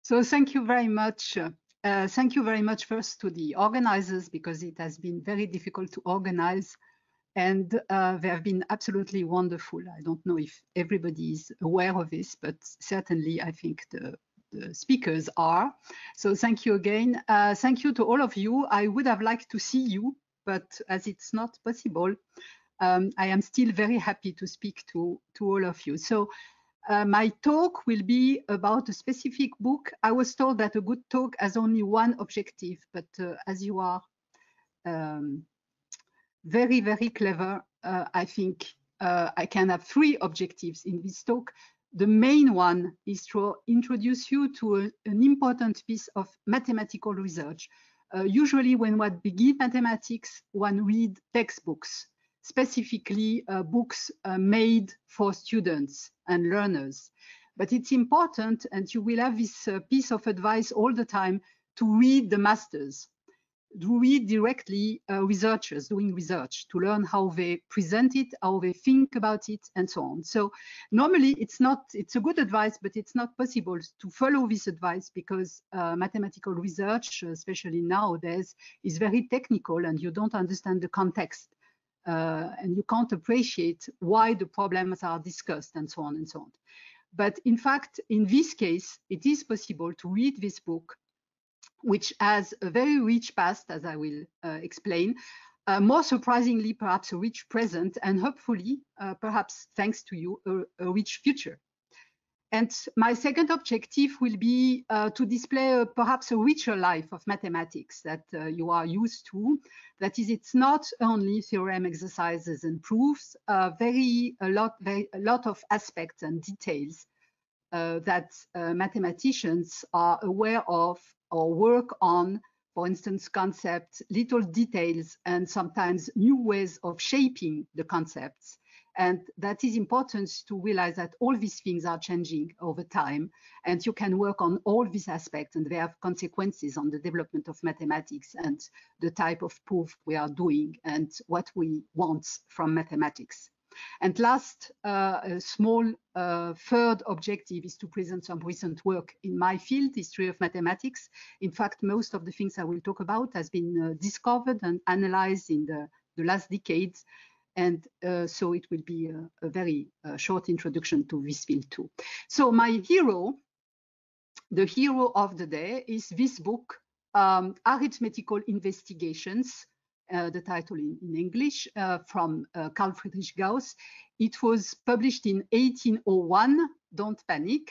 So thank you very much. Thank you very much first to the organizers, because it has been very difficult to organize, and they have been absolutely wonderful. I don't know if everybody is aware of this, but certainly I think the speakers are. So thank you again. Thank you to all of you. I would have liked to see you, but as it's not possible, I am still very happy to speak to all of you. So my talk will be about a specific book. I was told that a good talk has only one objective, but as you are very, very clever, I think I can have three objectives in this talk. The main one is to introduce you to an important piece of mathematical research. Usually when one begins mathematics, one reads textbooks, specifically books made for students and learners. But it's important, and you will have this piece of advice all the time, to read the masters, to read directly researchers doing research, to learn how they present it, how they think about it, and so on. So normally it's a good advice, but it's not possible to follow this advice, because mathematical research, especially nowadays, is very technical, and you don't understand the context. And you can't appreciate why the problems are discussed, and so on and so on. But in fact, in this case, it is possible to read this book, which has a very rich past, as I will explain, more surprisingly, perhaps a rich present, and hopefully, perhaps thanks to you, a rich future. And my second objective will be to display perhaps a richer life of mathematics that you are used to. That is, it's not only theorem exercises and proofs, a lot of aspects and details that mathematicians are aware of or work on, for instance, concepts, little details, and sometimes new ways of shaping the concepts. And that is important to realize that all these things are changing over time, and you can work on all these aspects, and they have consequences on the development of mathematics and the type of proof we are doing and what we want from mathematics. And last, a small third objective is to present some recent work in my field, history of mathematics. In fact, most of the things I will talk about has been discovered and analyzed in the last decades. And so it will be a very short introduction to this field too. So my hero, the hero of the day, is this book, Arithmetical Investigations, the title in English, from Carl Friedrich Gauss. It was published in 1801, don't panic.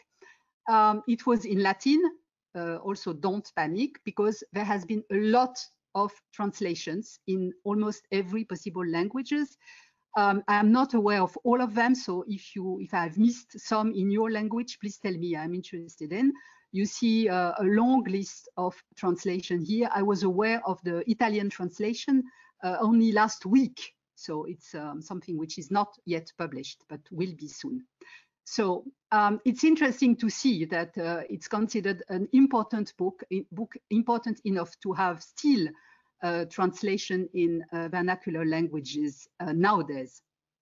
It was in Latin, also don't panic, because there has been a lot of translations in almost every possible languages. I am not aware of all of them, so if I've missed some in your language, please tell me. I'm interested in. You see a long list of translation here. I was aware of the Italian translation only last week, so it's something which is not yet published, but will be soon. So it's interesting to see that it's considered an important book important enough to have still translation in vernacular languages nowadays.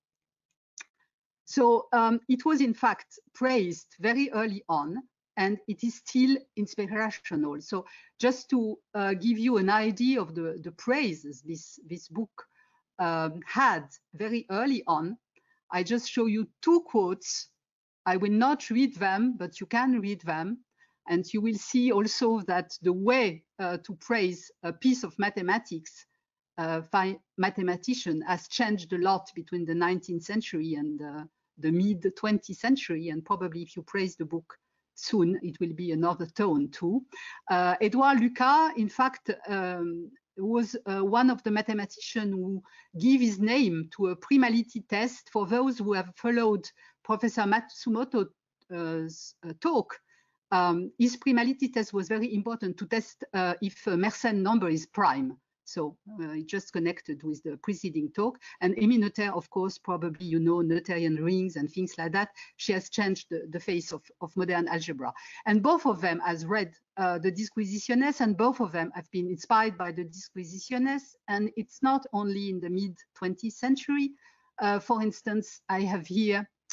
So it was in fact praised very early on, and it is still inspirational. So just to give you an idea of the praises this book had very early on, I just show you two quotes. I will not read them, but you can read them. And you will see also that the way to praise a piece of mathematics by mathematician has changed a lot between the 19th century and the mid-20th century. And probably if you praise the book soon, it will be another tone too. Edouard Lucas, in fact, was one of the mathematicians who gave his name to a primality test. For those who have followed Professor Matsumoto's talk, his primality test was very important to test if a Mersenne number is prime. So it just connected with the preceding talk. And Émile Noether, of course, probably you know Noetherian rings and things like that. She has changed the face of modern algebra. And both of them has read the Disquisitiones, and both of them have been inspired by the Disquisitiones. And it's not only in the mid-20th century. For instance, I have here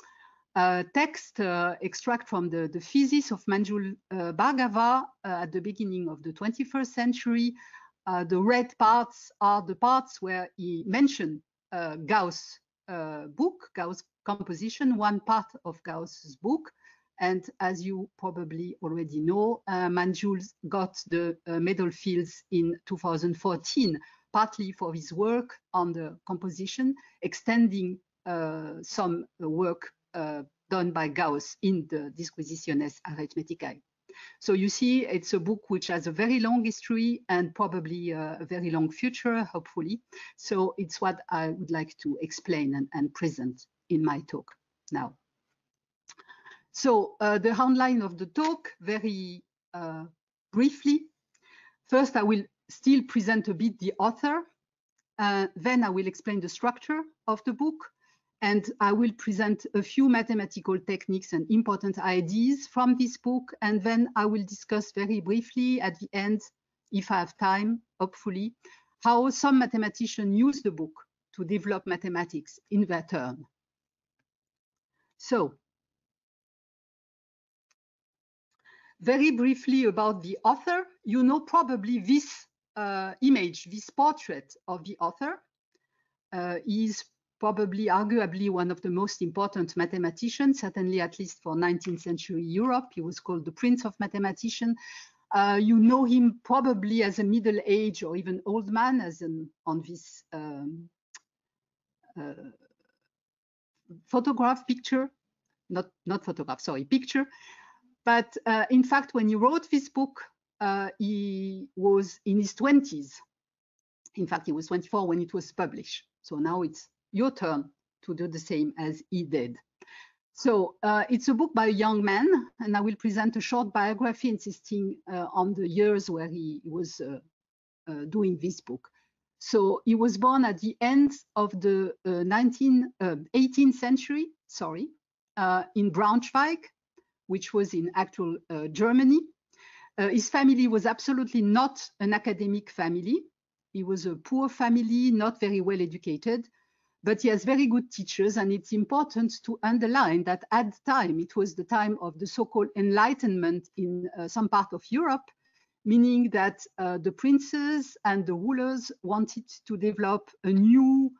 text extract from the thesis of Manjul Bhargava at the beginning of the 21st century. The red parts are the parts where he mentioned Gauss' book, Gauss composition, one part of Gauss's book. And as you probably already know, Manjul got the medal fields in 2014, partly for his work on the composition, extending some work done by Gauss in the Disquisitiones Arithmeticae. So you see, it's a book which has a very long history and probably a very long future, hopefully. So it's what I would like to explain and present in my talk now. So the outline of the talk, very briefly. First, I will still present a bit the author. Then I will explain the structure of the book. And I will present a few mathematical techniques and important ideas from this book. And then I will discuss very briefly at the end, if I have time, hopefully, how some mathematicians use the book to develop mathematics in their turn. So, very briefly about the author, you know probably this image, this portrait of the author. Is probably, arguably, one of the most important mathematicians, certainly at least for 19th century Europe. He was called the Prince of Mathematicians. You know him probably as a middle-aged or even old man, as on this photograph picture, not photograph, sorry, picture. But in fact, when he wrote this book, he was in his 20s. In fact, he was 24 when it was published. So now it's your turn to do the same as he did. So it's a book by a young man, and I will present a short biography insisting on the years where he was doing this book. So he was born at the end of the 18th century, in Braunschweig, which was in actual Germany. His family was absolutely not an academic family. He was a poor family, not very well educated, but he has very good teachers. And it's important to underline that at the time, it was the time of the so-called Enlightenment in some part of Europe, meaning that the princes and the rulers wanted to develop a new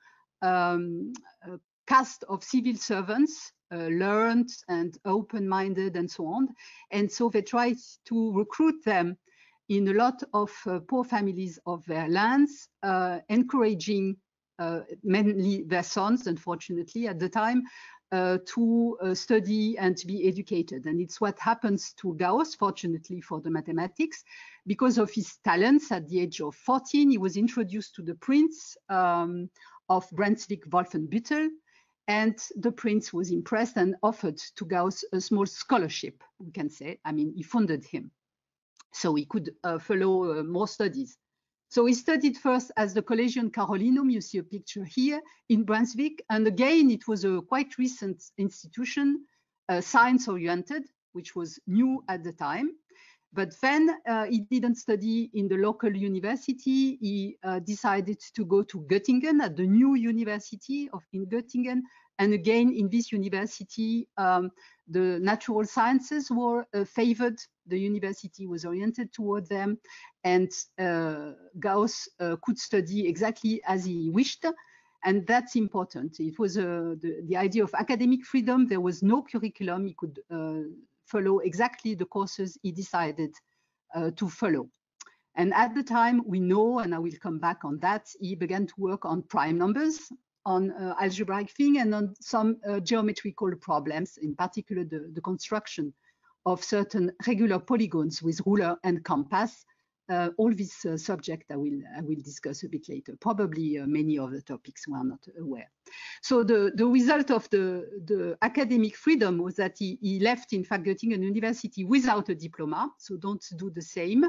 caste of civil servants, learned and open-minded and so on. And so they tried to recruit them in a lot of poor families of their lands, encouraging mainly their sons, unfortunately, at the time, to study and to be educated. And it's what happens to Gauss, fortunately for the mathematics. Because of his talents, at the age of 14, he was introduced to the prince of Brunswick-Wolfenbüttel. And the prince was impressed and offered to Gauss a small scholarship, we can say. I mean, he funded him, so he could follow more studies. So he studied first as the Collegium Carolinum, you see a picture here, in Brunswick. And again, it was a quite recent institution, science-oriented, which was new at the time. But then he didn't study in the local university. He decided to go to Göttingen, at the new university in Göttingen. And again, in this university, the natural sciences were favored. The university was oriented toward them. And Gauss could study exactly as he wished. And that's important. It was the idea of academic freedom. There was no curriculum. He could follow exactly the courses he decided to follow. And at the time, we know, and I will come back on that, he began to work on prime numbers, on algebraic thing, and on some geometrical problems, in particular the construction of certain regular polygons with ruler and compass. All this subject I will discuss a bit later. Probably many other topics we are not aware. So the result of the academic freedom was that he left, in fact, Göttingen University without a diploma. So don't do the same.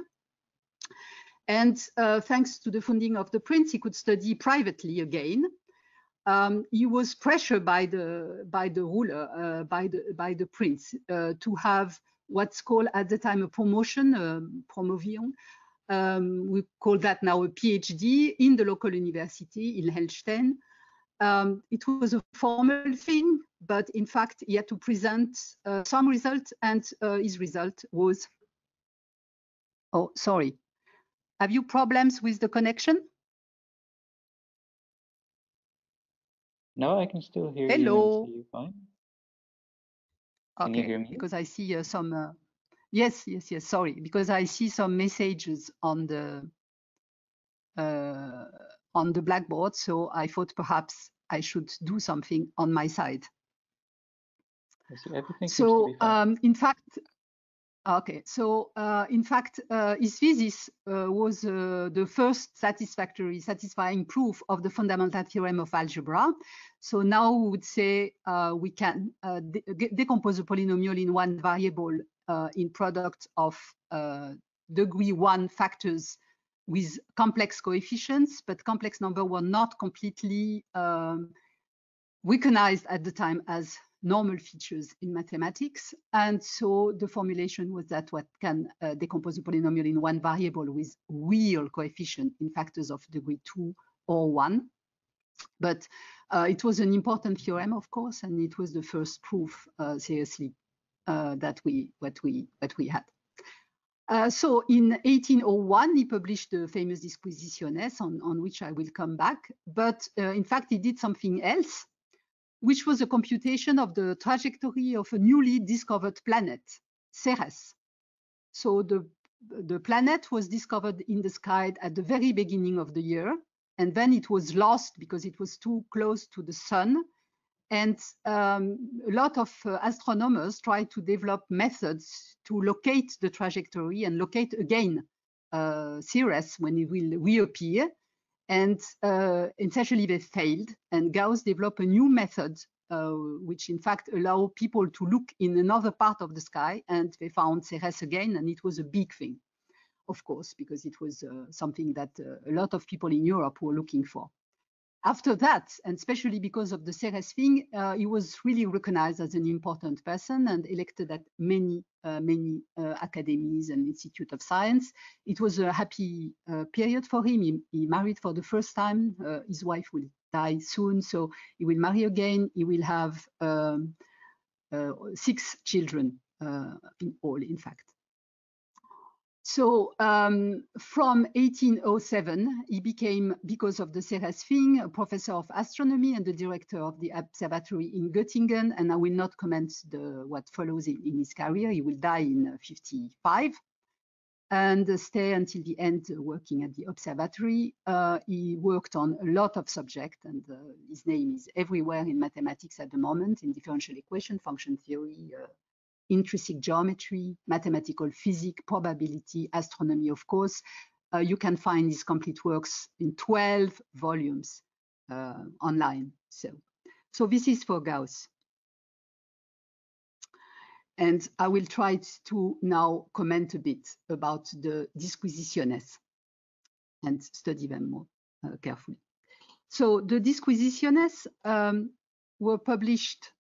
And thanks to the funding of the prince, he could study privately again. He was pressured by the ruler, by the prince, to have what's called at the time a promotion, promovion. We call that now a PhD in the local university in Helmstedt. it was a formal thing, but in fact, he had to present some result, and his result was, oh, sorry. Have you problems with the connection? No, I can still hear Hello. you and see you fine. Okay, can you hear me? Because I see some, yes, sorry, because I see some messages on the blackboard, so I thought perhaps I should do something on my side. Everything seems to be fine. In fact, okay, so in fact, his thesis was the first satisfying proof of the fundamental theorem of algebra. So now we would say we can decompose a polynomial in one variable in product of degree 1 factors with complex coefficients, but complex number were not completely recognized at the time as normal features in mathematics. And so the formulation was that one can decompose a polynomial in one variable with real coefficient in factors of degree 2 or 1. But it was an important theorem, of course, and it was the first proof, seriously, that we had. So in 1801, he published the famous Disquisitiones, on which I will come back. But in fact, he did something else, which was a computation of the trajectory of a newly discovered planet, Ceres. So the planet was discovered in the sky at the very beginning of the year, and then it was lost because it was too close to the sun. And a lot of astronomers tried to develop methods to locate the trajectory and locate again Ceres when it will reappear. And essentially they failed, and Gauss developed a new method which in fact allow people to look in another part of the sky, and they found Ceres again, and it was a big thing, of course, because it was something that a lot of people in Europe were looking for. After that, and especially because of the Ceres thing, he was really recognized as an important person and elected at many academies and institute of science. It was a happy period for him. He married for the first time. His wife will die soon, so he will marry again. He will have 6 children in all, in fact. So from 1807, he became, because of the Ceres thing, a professor of astronomy and the director of the observatory in Göttingen. And I will not comment what follows in his career. He will die in 55 and stay until the end working at the observatory. He worked on a lot of subjects, and his name is everywhere in mathematics at the moment, in differential equation, function theory, intrinsic geometry, mathematical physics, probability, astronomy, of course. You can find his complete works in 12 volumes online. So this is for Gauss. And I will try to now comment a bit about the Disquisitiones and study them more carefully. So the Disquisitiones were published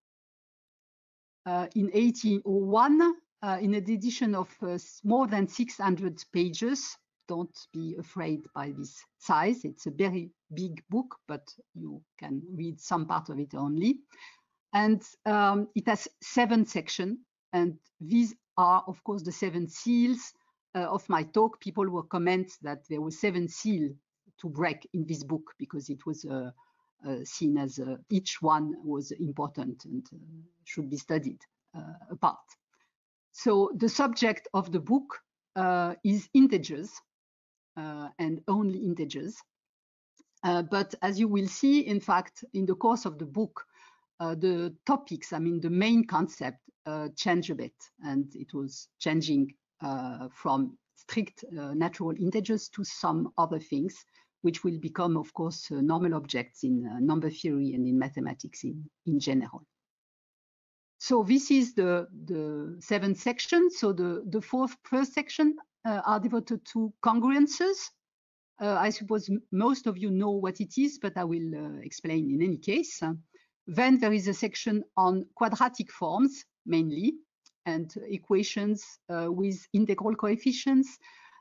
in 1801 in an edition of more than 600 pages. Don't be afraid by this size. It's a very big book, but you can read some part of it only. And it has 7 sections. And these are, of course, the 7 seals of my talk. People will comment that there were 7 seals to break in this book because it was seen as each one was important and should be studied apart. So the subject of the book is integers and only integers. But as you will see, in fact, in the course of the book, the topics, I mean, the main concept changed a bit, and it was changing from strict natural integers to some other things, which will become, of course, normal objects in number theory and in mathematics in general. So this is the 7th section. So the first section are devoted to congruences. I suppose most of you know what it is, but I will explain in any case. Then there is a section on quadratic forms, mainly, and equations with integral coefficients,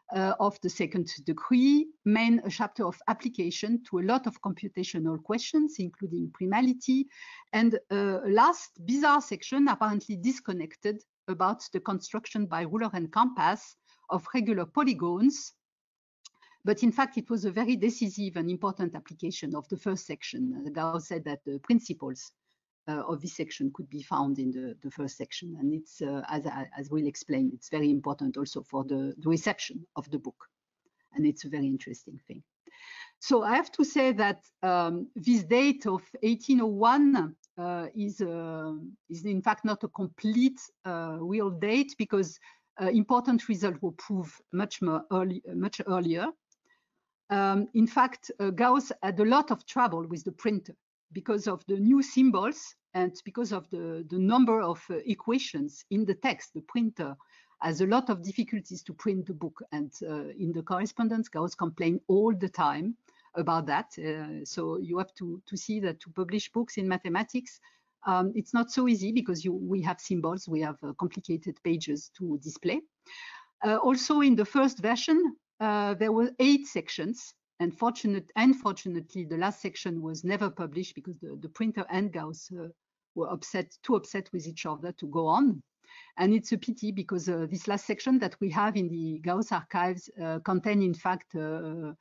of the second degree, main a chapter of application to a lot of computational questions, including primality, and last bizarre section apparently disconnected about the construction by ruler and compass of regular polygons. But in fact, it was a very decisive and important application of the first section. Gauss said that the principles of this section could be found in the first section. And it's, as we'll explain, it's very important also for the reception of the book. And it's a very interesting thing. So I have to say that this date of 1801 is in fact not a complete real date, because important results were proved much earlier. In fact, Gauss had a lot of trouble with the printer because of the new symbols and because of the number of equations in the text. The printer has a lot of difficulties to print the book, and in the correspondence, Gauss complained all the time about that. So you have to see that to publish books in mathematics, it's not so easy, because we have symbols, we have complicated pages to display. Also in the first version, there were 8 sections, and unfortunately, the last section was never published because the printer and Gauss were too upset with each other to go on. And it's a pity, because this last section that we have in the Gauss archives contain, in fact, a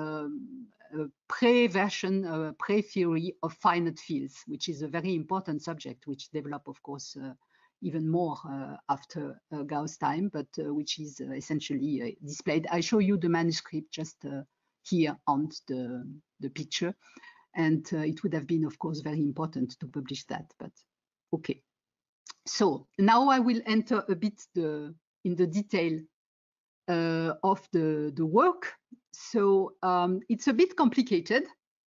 pre-version, pre-theory of finite fields, which is a very important subject, which developed, of course, even more after Gauss time, but which is essentially displayed. I show you the manuscript just here on the picture. And it would have been, of course, very important to publish that, but okay. So now I will enter a bit in the detail of the work. So it's a bit complicated.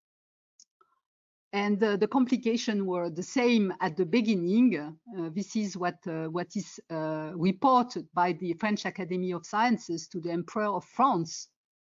And the complications were the same at the beginning. This is what is reported by the French Academy of Sciences to the Emperor of France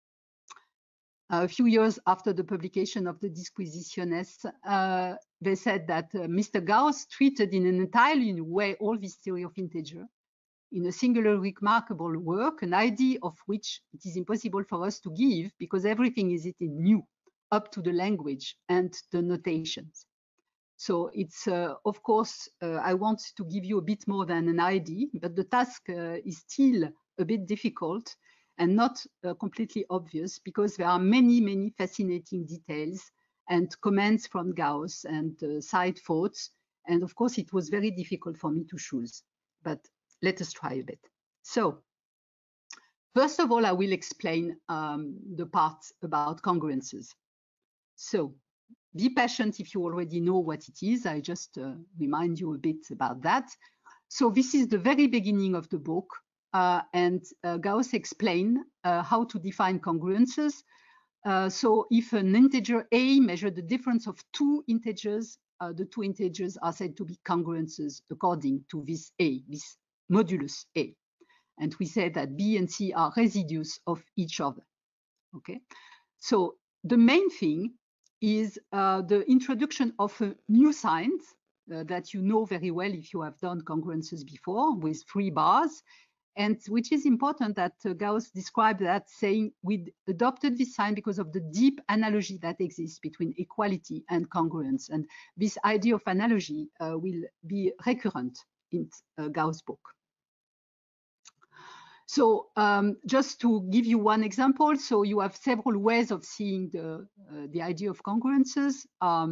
a few years after the publication of the Disquisitiones. They said that Mr. Gauss treated in an entirely new way all this theory of integer in a singular remarkable work, an idea of which it is impossible for us to give, because everything is new, up to the language and the notations. So it's, of course, I want to give you a bit more than an idea, but the task is still a bit difficult and not completely obvious, because there are many fascinating details and comments from Gauss and side thoughts. And of course, it was very difficult for me to choose, but let us try a bit. So first of all, I will explain the part about congruences. So be patient if you already know what it is. I just remind you a bit about that. So this is the very beginning of the book. And Gauss explained how to define congruences. So if an integer a measures the difference of 2 integers, the 2 integers are said to be congruences according to this a, this modulus a. And we say that b and c are residues of each other. Okay. So the main thing is the introduction of a new sign that you know very well if you have done congruences before, with 3 bars. And which is important that Gauss described that, saying we adopted this sign because of the deep analogy that exists between equality and congruence. And this idea of analogy will be recurrent in Gauss' book. So just to give you one example, so you have several ways of seeing the idea of congruences.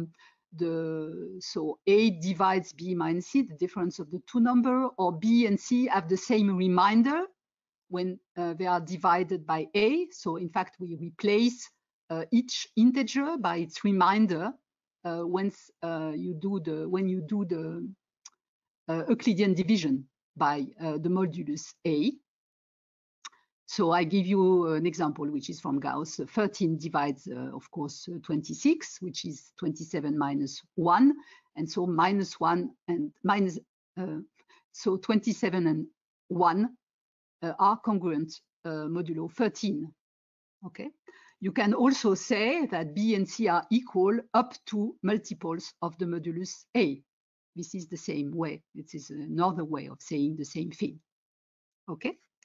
So A divides B minus C, the difference of the 2 numbers, or B and C have the same remainder when they are divided by A. So in fact, we replace each integer by its remainder when you do the Euclidean division by the modulus A. So I give you an example, which is from Gauss. 13 divides, of course, 26, which is 27 minus 1. And so minus 1 and minus, so 27 and 1 are congruent modulo 13. Okay. You can also say that B and C are equal up to multiples of the modulus A. This is the same way. It is another way of saying the same thing. Okay.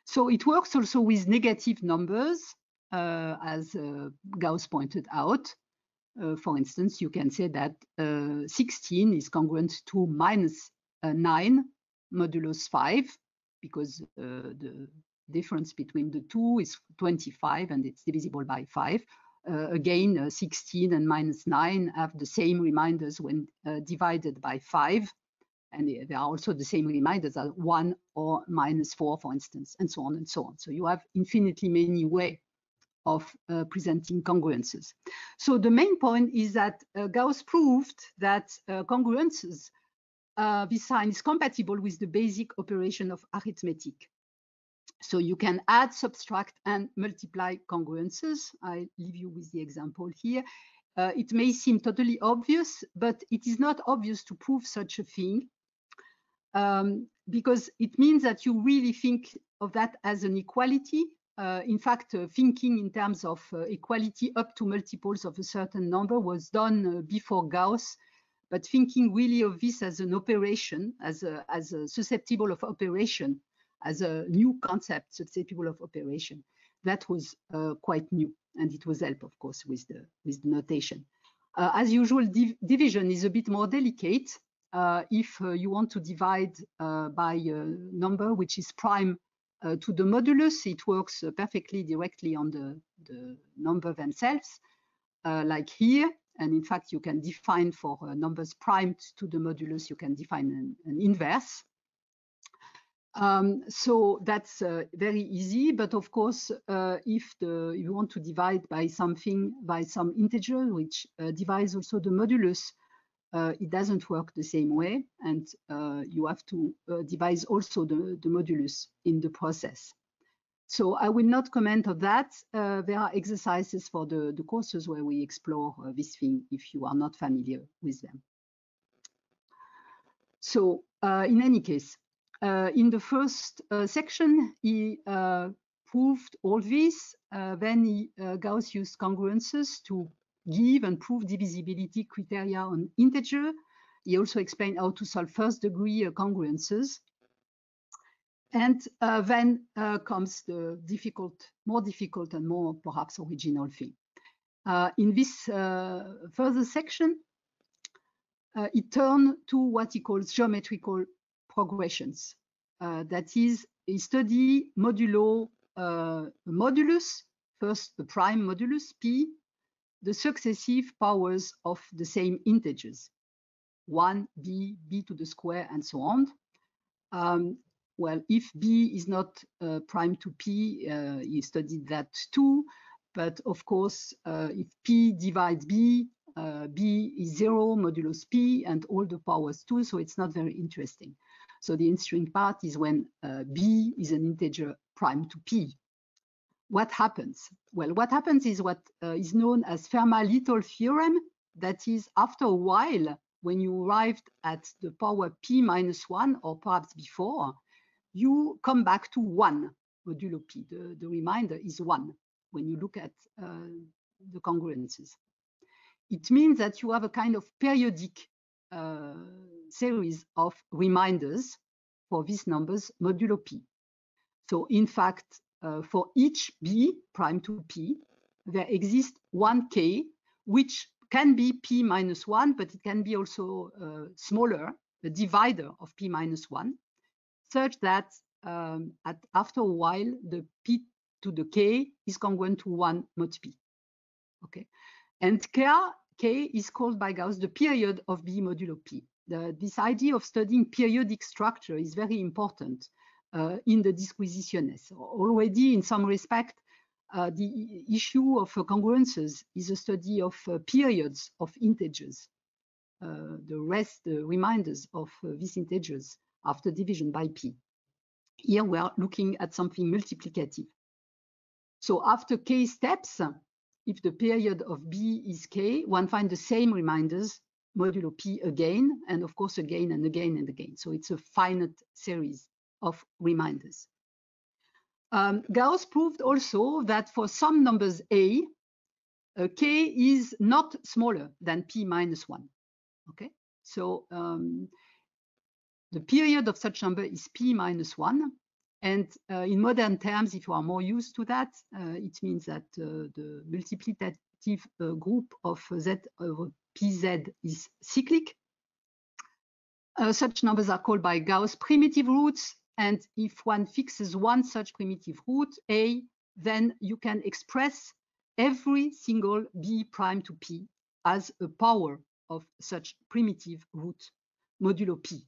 So it works also with negative numbers, as Gauss pointed out. For instance, you can say that 16 is congruent to minus 9 modulus 5, because the difference between the two is 25 and it's divisible by 5. Again, 16 and minus 9 have the same reminders when divided by 5. And there are also the same reminders as 1 or minus 4, for instance, and so on and so on. So you have infinitely many ways of presenting congruences. So the main point is that Gauss proved that congruences, this sign is compatible with the basic operation of arithmetic. So you can add, subtract, and multiply congruences. I leave you with the example here. It may seem totally obvious, but it is not obvious to prove such a thing, because it means that you really think of that as an equality. In fact, thinking in terms of equality up to multiples of a certain number was done before Gauss, but thinking really of this as an operation, as a susceptible of operation, as a new concept susceptible of operation, that was quite new, and it was helped, of course, with the notation. As usual, division is a bit more delicate. If you want to divide by a number which is prime to the modulus, it works perfectly directly on the number themselves, like here. And in fact, you can define for numbers primed to the modulus, you can define an inverse. So that's very easy. But of course, if you want to divide by something, by some integer, which divides also the modulus, it doesn't work the same way, and you have to devise also the modulus in the process. So I will not comment on that. There are exercises for the courses where we explore this thing if you are not familiar with them. So in any case, in the first section, he proved all this. Then Gauss used congruences to give and prove divisibility criteria on integer. He also explained how to solve first degree congruences. And then comes the more difficult and more perhaps original thing. In this further section, it turned to what he calls geometrical progressions. That is, he study modulo modulus, first the prime modulus, p, the successive powers of the same integers, 1, b, b to the square, and so on. Well, if b is not prime to p, he studied that too. But of course, if p divides b, b is 0 modulus p and all the powers too, so it's not very interesting. So the interesting part is when b is an integer prime to p. What happens? Well, what happens is what is known as Fermat-Little theorem. That is, after a while, when you arrived at the power p minus 1, or perhaps before, you come back to 1 modulo p. The remainder is 1 when you look at the congruences. It means that you have a kind of periodic series of reminders for these numbers modulo p. So in fact, for each b prime to p, there exists one k, which can be p minus 1, but it can be also smaller, the divider of p minus 1, such that after a while, the p to the k is congruent to 1 mod p. Okay, and k is called by Gauss the period of b modulo p. This idea of studying periodic structure is very important in the disquisitionnes. Already, in some respect, the issue of congruences is a study of periods of integers, the reminders of these integers after division by p. Here we are looking at something multiplicative. So after k steps, if the period of b is k, one finds the same reminders modulo p again, and of course again and again and again. So it's a finite series of reminders. Gauss proved also that for some numbers a, k is not smaller than p minus 1. Okay, so the period of such number is p minus 1, And in modern terms, if you are more used to that, it means that the multiplicative group of Z over Pz is cyclic. Such numbers are called by Gauss primitive roots. And if one fixes one such primitive root, A, then you can express every single B prime to P as a power of such primitive root modulo P.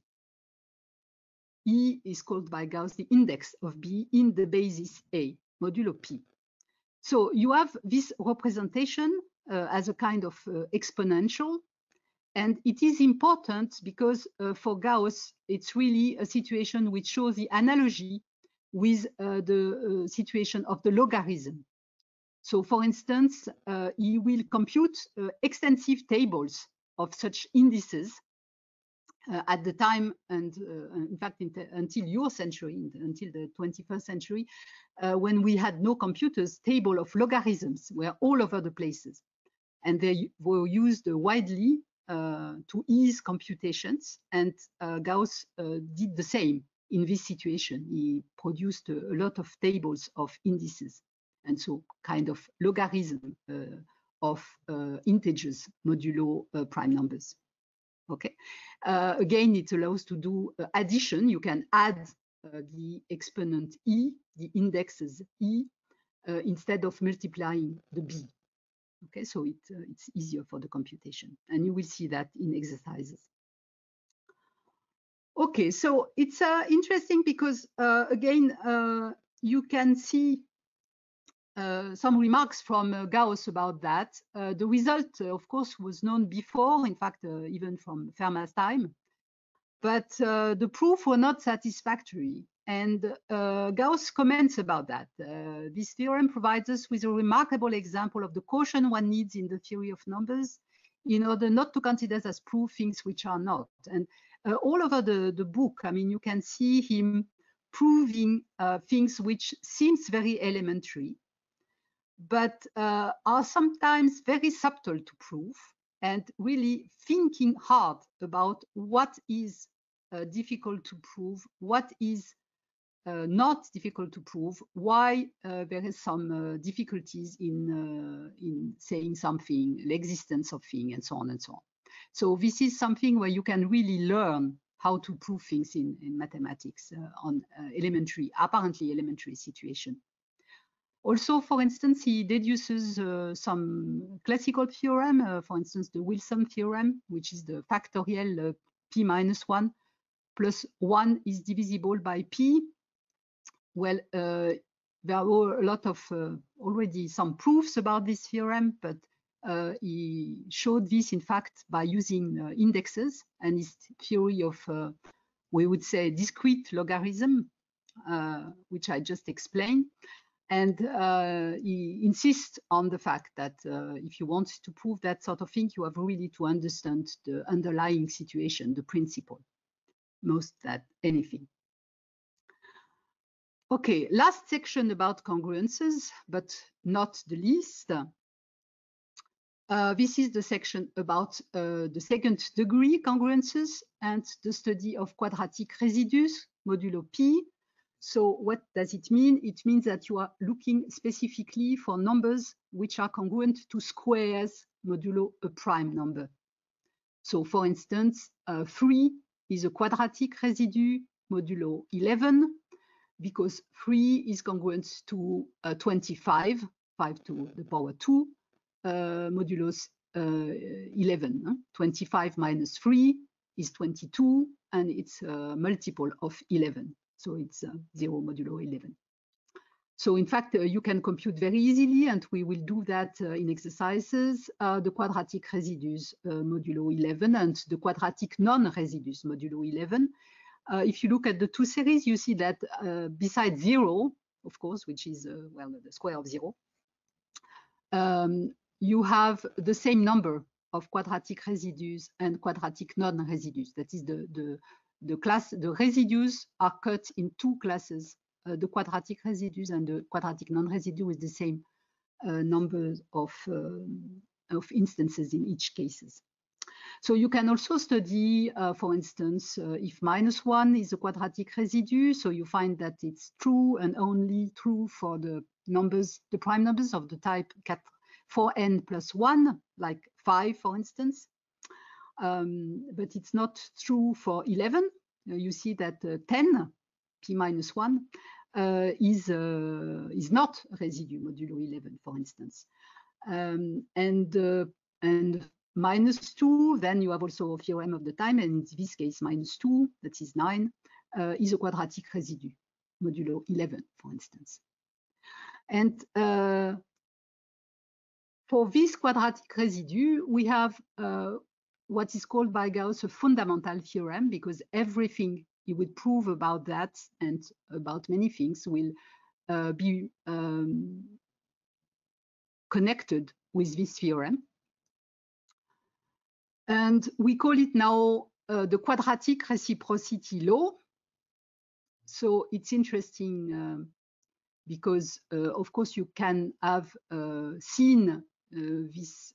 E is called by Gauss the index of B in the basis A, modulo P. So you have this representation as a kind of exponential. And it is important because for Gauss, it's really a situation which shows the analogy with the situation of the logarithm. So for instance, he will compute extensive tables of such indices at the time, and in fact, until your century, until the 21st century, when we had no computers, table of logarithms were all over the places. And they were used widely to ease computations, and Gauss did the same in this situation. He produced a lot of tables of indices, and so kind of logarithm of integers modulo prime numbers. Okay. Again, it allows to do addition. You can add the exponent E, the indexes E, instead of multiplying the B. Okay, so it's easier for the computation, and you will see that in exercises. Okay, so it's interesting because again, you can see some remarks from Gauss about that. The result, of course, was known before, in fact, even from Fermat's time, but the proof were not satisfactory. And Gauss comments about that. This theorem provides us with a remarkable example of the caution one needs in the theory of numbers in order not to consider as proof things which are not. And all over the book, I mean, you can see him proving things which seems very elementary, but are sometimes very subtle to prove, and really thinking hard about what is difficult to prove, what is not difficult to prove, why there is some difficulties in saying something, the existence of thing, and so on and so on. So this is something where you can really learn how to prove things in mathematics on elementary, apparently elementary situation. Also, for instance, he deduces some classical theorem, for instance, the Wilson theorem, which is the factorial p minus 1 plus 1 is divisible by p. Well, there were a lot of already some proofs about this theorem, but he showed this, in fact, by using indexes and his theory of, we would say, discrete logarithm, which I just explained. And he insists on the fact that if you want to prove that sort of thing, you have really to understand the underlying situation, the principle, most than anything. Okay, last section about congruences, but not the least. This is the section about the second degree congruences and the study of quadratic residues, modulo p. So what does it mean? It means that you are looking specifically for numbers which are congruent to squares modulo a prime number. So for instance, 3 is a quadratic residue modulo 11, because 3 is congruent to 25, 5 to the power 2, modulus 11. 25 minus 3 is 22, and it's a multiple of 11. So it's 0 modulo 11. So in fact, you can compute very easily, and we will do that in exercises, the quadratic residues modulo 11 and the quadratic non-residues modulo 11. If you look at the two series, you see that besides 0, of course, which is, well, the square of 0, you have the same number of quadratic residues and quadratic non-residues. That is the residues are cut in two classes, the quadratic residues and the quadratic non-residue with the same number of instances in each cases. So you can also study, for instance, if -1 is a quadratic residue, so you find that it's true and only true for the numbers, the prime numbers of the type 4n plus 1, like 5, for instance. But it's not true for 11. You see that 10, p minus 1, is not residue modulo 11, for instance. And -2, then you have also a theorem of the time, and in this case, -2, that is 9, is a quadratic residue, modulo 11, for instance. And for this quadratic residue, we have what is called by Gauss a fundamental theorem, because everything he would prove about that and about many things will be connected with this theorem. And we call it now the quadratic reciprocity law. So it's interesting because, of course, you can have seen this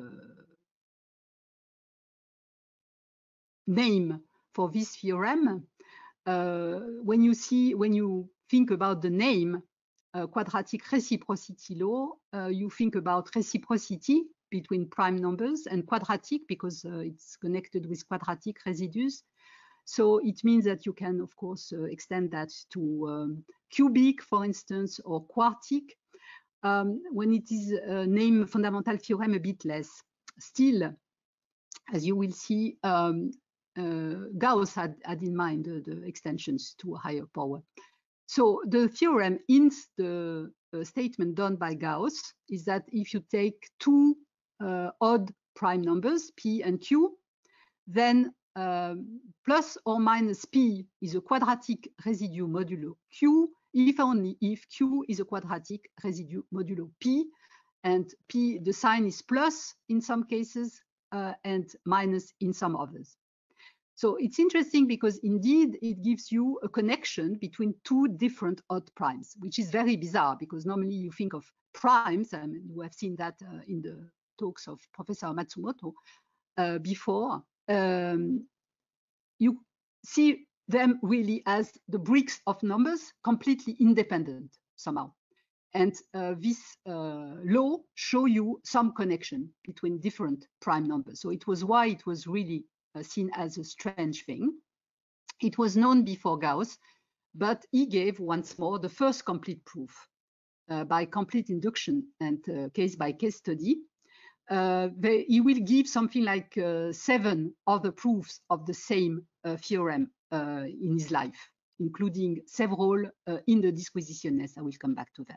name for this theorem. When you think about the name quadratic reciprocity law, you think about reciprocity between prime numbers, and quadratic because it's connected with quadratic residues. So it means that you can, of course, extend that to cubic, for instance, or quartic. When it is named fundamental theorem, a bit less. Still, as you will see, Gauss had in mind the extensions to a higher power. So the theorem in the statement done by Gauss is that if you take two odd prime numbers, p and q, then plus or minus p is a quadratic residue modulo q, if only if q is a quadratic residue modulo p, and p, the sign is plus in some cases and minus in some others. So it's interesting because indeed it gives you a connection between two different odd primes, which is very bizarre because normally you think of primes, and you have seen that in the talks of Professor Matsumoto before. You see them really as the bricks of numbers, completely independent somehow. And this law show you some connection between different prime numbers. So it was why it was really seen as a strange thing. It was known before Gauss, but he gave once more the first complete proof by complete induction and case-by-case study. He will give something like 7 other proofs of the same theorem in his life, including several in the disquisitionnes. I will come back to that.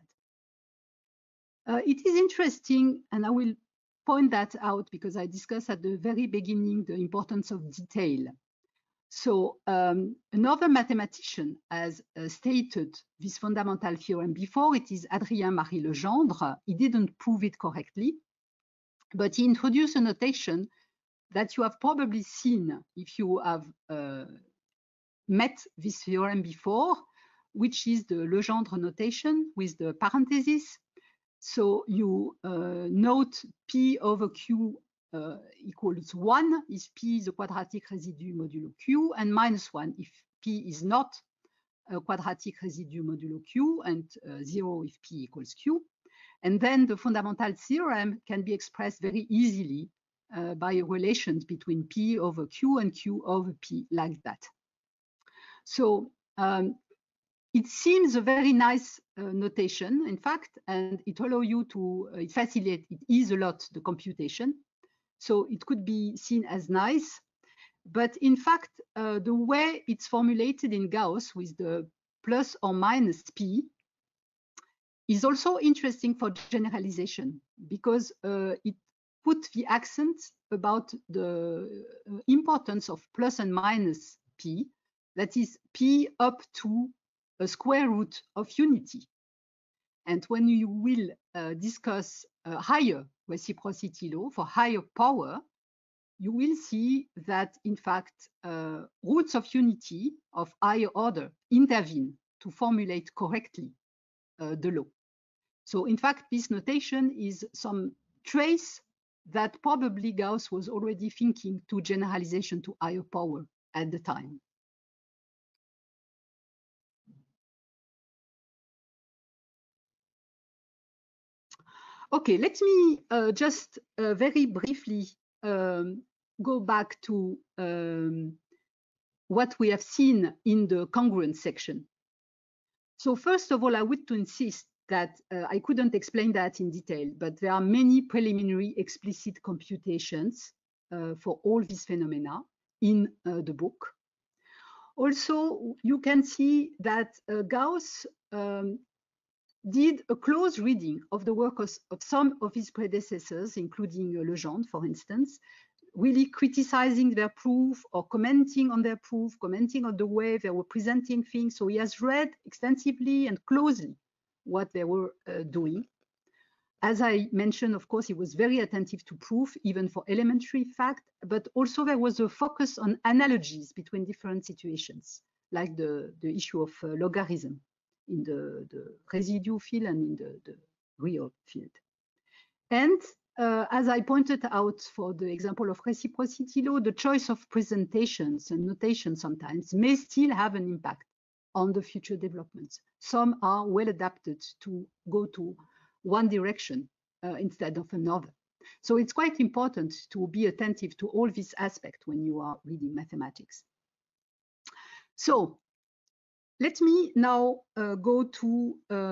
It is interesting, and I will point that out because I discussed at the very beginning the importance of detail. So another mathematician has stated this fundamental theorem before. It is Adrien-Marie Legendre. He didn't prove it correctly, but he introduced a notation that you have probably seen if you have met this theorem before, which is the Legendre notation with the parentheses. So you note p over q equals 1 if p is a quadratic residue modulo q, and -1 if p is not a quadratic residue modulo q, and 0 if p equals q. And then the fundamental theorem can be expressed very easily by relations between p over q and q over p, like that. So it seems a very nice notation, in fact, and it allows you to facilitate, it ease a lot the computation. So it could be seen as nice, but in fact, the way it's formulated in Gauss with the plus or minus p is also interesting for generalization because it put the accent about the importance of plus and minus p, that is p up to a square root of unity. And when you will discuss a higher reciprocity law for higher power, you will see that, in fact, roots of unity of higher order intervene to formulate correctly the law. So, in fact, this notation is some trace that probably Gauss was already thinking to generalization to higher power at the time. Okay, let me just very briefly go back to what we have seen in the congruence section. So first of all, I would to insist that I couldn't explain that in detail, but there are many preliminary explicit computations for all these phenomena in the book. Also, you can see that Gauss did a close reading of the work of some of his predecessors, including Legendre, for instance, really criticizing their proof or commenting on their proof, commenting on the way they were presenting things. So he has read extensively and closely what they were doing. As I mentioned, of course, he was very attentive to proof, even for elementary fact, but also there was a focus on analogies between different situations, like the issue of logarithm in the residue field and in the real field. And as I pointed out for the example of reciprocity law, the choice of presentations and notation sometimes may still have an impact on the future developments. Some are well adapted to go to one direction instead of another. So it's quite important to be attentive to all these aspects when you are reading mathematics. So let me now go to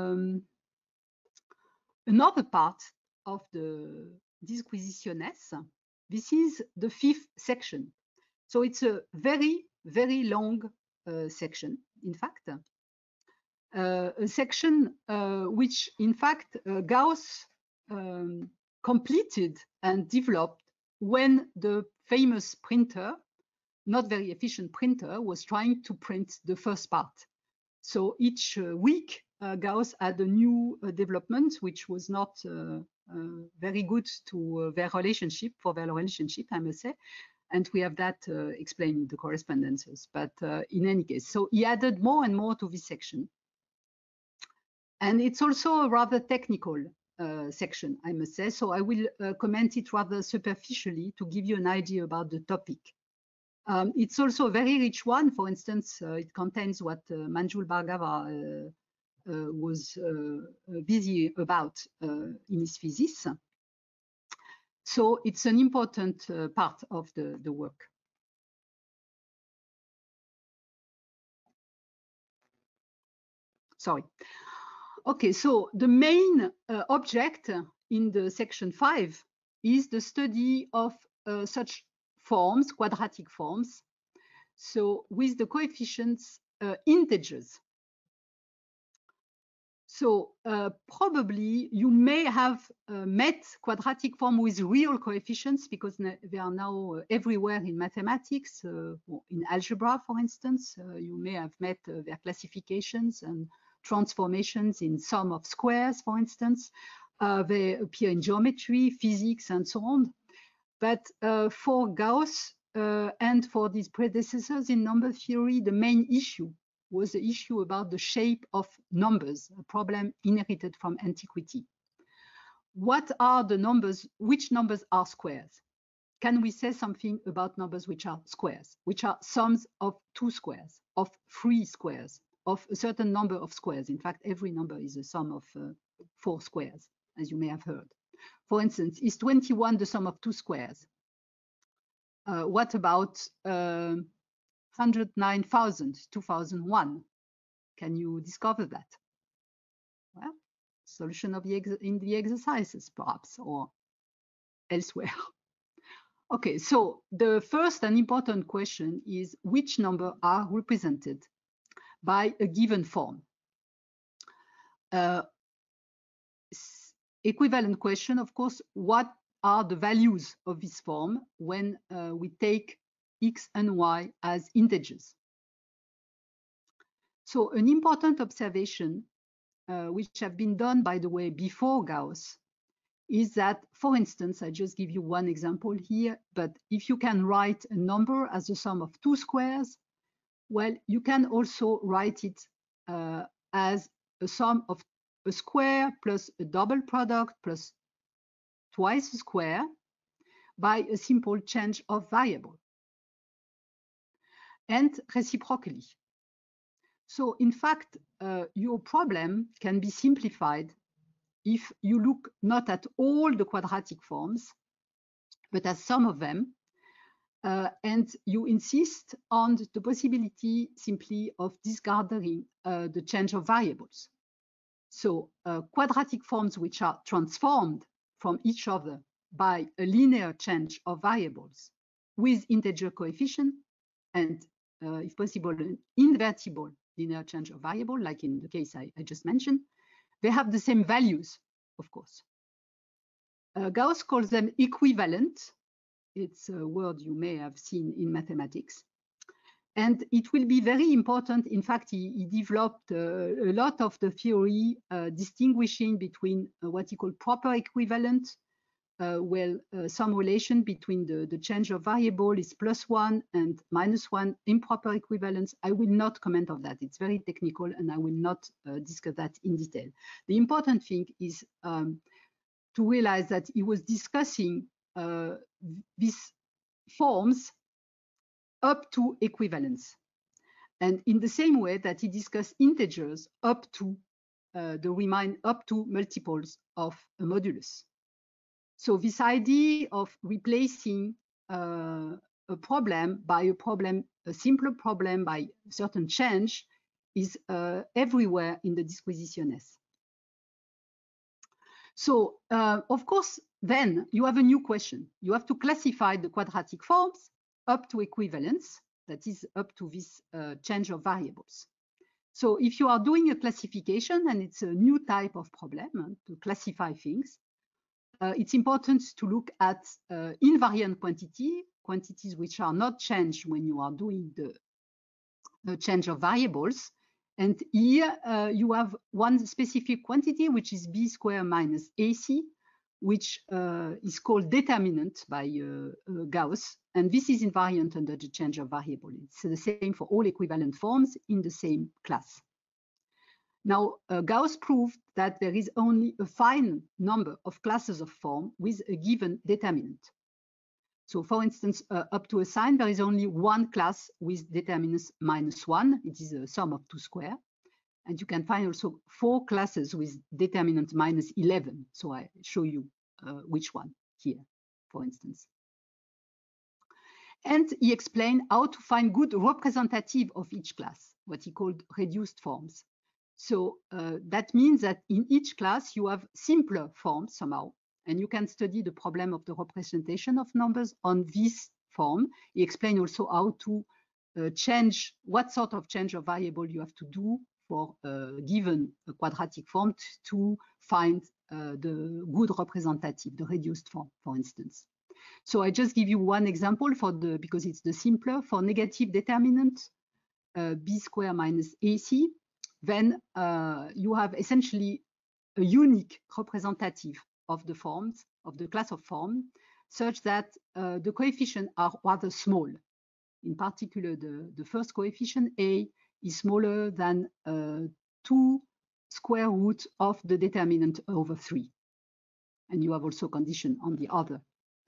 another part of the Disquisitiones. This is the 5th section. So it's a very, very long section, in fact. A section which, in fact, Gauss completed and developed when the famous printer, not very efficient printer, was trying to print the first part. So each week, Gauss had a new development, which was not very good to their relationship, I must say. And we have that explained in the correspondences. But in any case, so he added more and more to this section. And it's also a rather technical section, I must say. So I will comment it rather superficially to give you an idea about the topic. It's also a very rich one. For instance, it contains what Manjul Bhargava was busy about in his thesis. So it's an important part of the work. Sorry. Okay, so the main object in the section 5 is the study of such forms, quadratic forms, so with the coefficients integers. So probably you may have met quadratic form with real coefficients because they are now everywhere in mathematics. In algebra, for instance, you may have met their classifications and transformations in sum of squares, for instance. They appear in geometry, physics, and so on. But for Gauss and for these predecessors in number theory, the main issue was the issue about the shape of numbers, a problem inherited from antiquity. What are the numbers? Which numbers are squares? Can we say something about numbers which are squares, which are sums of 2 squares, of 3 squares, of a certain number of squares? In fact, every number is a sum of 4 squares, as you may have heard. For instance, is 21 the sum of 2 squares? What about 109,000, 2001? Can you discover that? Well, solution of in the exercises, perhaps, or elsewhere. Okay, so the first and important question is which number are represented by a given form? Equivalent question, of course, what are the values of this form when we take x and y as integers? So an important observation, which have been done, by the way, before Gauss, is that, for instance, I just give you one example here, but if you can write a number as a sum of 2 squares, well, you can also write it as a sum of a square plus a double product plus twice a square. by a simple change of variable, and reciprocally. So in fact, your problem can be simplified if you look not at all the quadratic forms, but at some of them, and you insist on the possibility simply of discarding the change of variables. So quadratic forms which are transformed from each other by a linear change of variables with integer coefficient and, if possible, an invertible linear change of variable, like in the case I just mentioned, they have the same values, of course. Gauss calls them equivalent. It's a word you may have seen in mathematics. And it will be very important. In fact, he developed a lot of the theory distinguishing between what he called proper equivalent, some relation between the change of variable is +1 and -1, improper equivalence. I will not comment on that. It's very technical, and I will not discuss that in detail. The important thing is to realize that he was discussing these forms up to equivalence, and in the same way that he discussed integers up to multiples of a modulus. So this idea of replacing a problem by a simpler problem by a certain change is everywhere in the Disquisitiones. So of course, then you have a new question. You have to classify the quadratic forms up to equivalence, that is up to this change of variables. So if you are doing a classification, and it's a new type of problem to classify things, it's important to look at invariant quantities which are not changed when you are doing the change of variables. And here you have one specific quantity, which is b squared minus ac, which is called determinant by Gauss. And this is invariant under the change of variable. It's the same for all equivalent forms in the same class. Now, Gauss proved that there is only a finite number of classes of form with a given determinant. So for instance, up to a sign, there is only one class with determinants -1. It is a sum of 2 squared. And you can find also 4 classes with determinant -11. So I show you which one here, for instance. And he explained how to find good representative of each class, what he called reduced forms. So that means that in each class, you have simpler forms somehow, and you can study the problem of the representation of numbers on this form. He explained also how to change, what sort of change of variable you have to do for a given quadratic form to find the good representative, the reduced form, for instance. So I just give you one example because it's the simpler. For negative determinant, b squared minus ac, then you have essentially a unique representative of the forms, of the class of form, such that the coefficients are rather small. In particular, the first coefficient, a, is smaller than 2 square root of the determinant over 3. And you have also condition on the other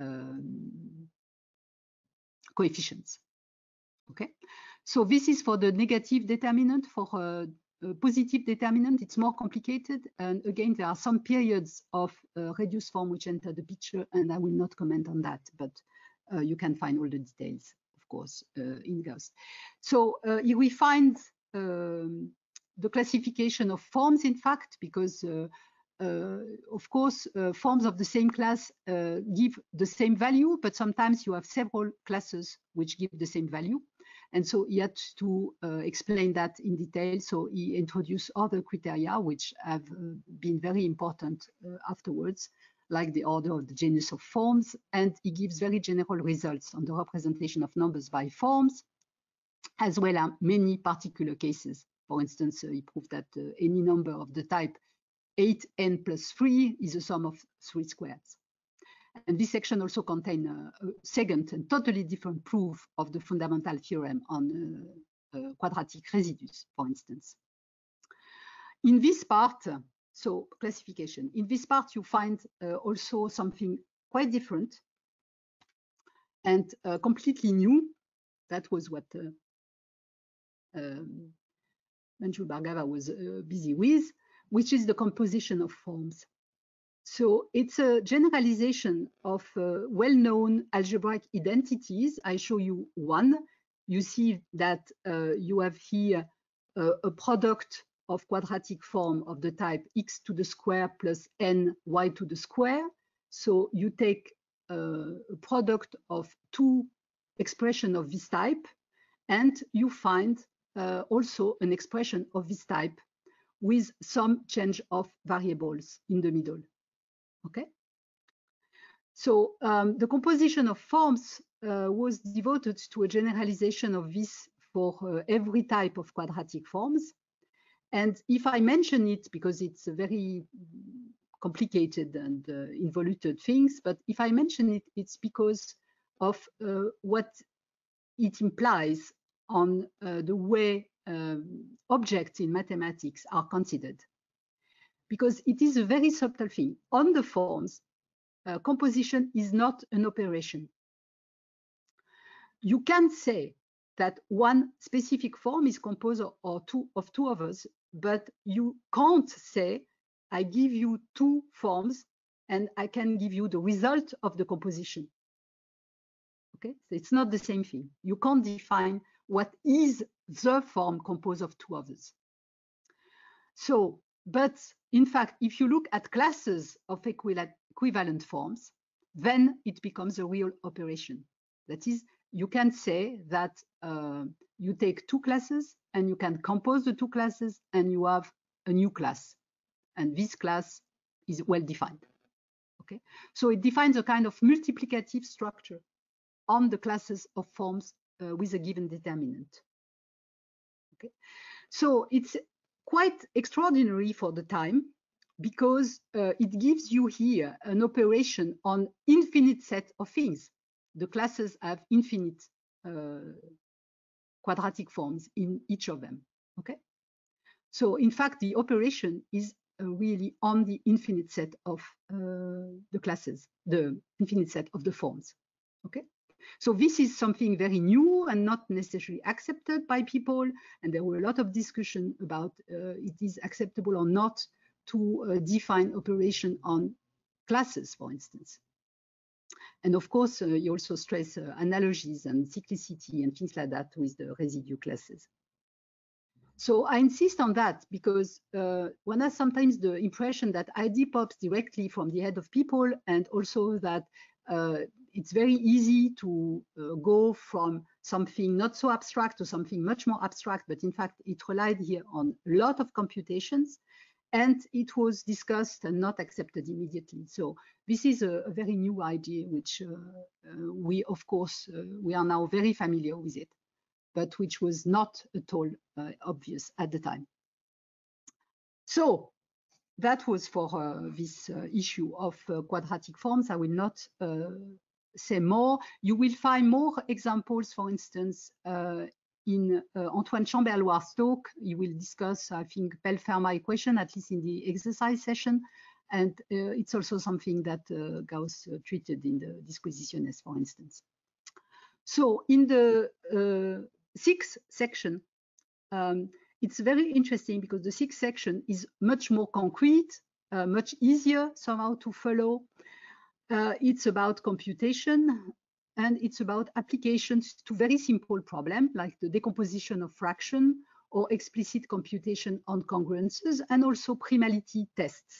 coefficients. Okay, so this is for the negative determinant. For positive determinant, it's more complicated, and again there are some periods of reduced form which enter the picture, and I will not comment on that, but you can find all the details, of course, in Gauss. So here we find the classification of forms, in fact, because of course forms of the same class give the same value, but sometimes you have several classes which give the same value. And so he had to explain that in detail. So he introduced other criteria which have been very important afterwards, like the order of the genus of forms. And he gives very general results on the representation of numbers by forms, as well as many particular cases. For instance, he proved that any number of the type 8n plus 3 is a sum of 3 squares. And this section also contains a second and totally different proof of the fundamental theorem on quadratic residues, for instance. In this part, so classification, in this part you find also something quite different. and completely new. That was what Manju Bhargava was busy with, which is the composition of forms. So it's a generalization of well-known algebraic identities. I show you one. You see that you have here a product of quadratic form of the type x to the square plus n y to the square. So you take a product of two expressions of this type, and you find also an expression of this type with some change of variables in the middle. Okay. So the composition of forms was devoted to a generalization of this for every type of quadratic forms. And if I mention it, because it's a very complicated and involuted things, but if I mention it, it's because of what it implies on the way objects in mathematics are considered. Because it is a very subtle thing. On the forms, composition is not an operation. You can say that one specific form is composed of two others, but you can't say, I give you two forms and I can give you the result of the composition. Okay, so it's not the same thing. You can't define what is the form composed of two others. So, but in fact, if you look at classes of equivalent forms, then it becomes a real operation. That is, you can say that you take two classes and you can compose the two classes and you have a new class. And this class is well defined. Okay, so it defines a kind of multiplicative structure on the classes of forms with a given determinant. Okay, so it's quite extraordinary for the time because it gives you here an operation on infinite set of things. The classes have infinite quadratic forms in each of them. Okay, so in fact the operation is really on the infinite set of the classes, the infinite set of the forms. Okay, so this is something very new and not necessarily accepted by people, and there were a lot of discussion about it is acceptable or not to define operation on classes, for instance. And of course, you also stress analogies and cyclicity and things like that with the residue classes. So I insist on that because one has sometimes the impression that ID pops directly from the head of people, and also that it's very easy to go from something not so abstract to something much more abstract, but in fact it relied here on a lot of computations, and it was discussed and not accepted immediately. So this is a very new idea, which we, of course, we are now very familiar with it, but which was not at all obvious at the time. So that was for this issue of quadratic forms. I will not say more. You will find more examples, for instance, in Antoine Chamberloir's talk. He will discuss, I think, Pell-Fermat equation, at least in the exercise session. And it's also something that Gauss treated in the Disquisitiones, for instance. So in the sixth section, it's very interesting because the sixth section is much more concrete, much easier somehow to follow. It's about computation, and it's about applications to very simple problems like the decomposition of fraction or explicit computation on congruences, and also primality tests.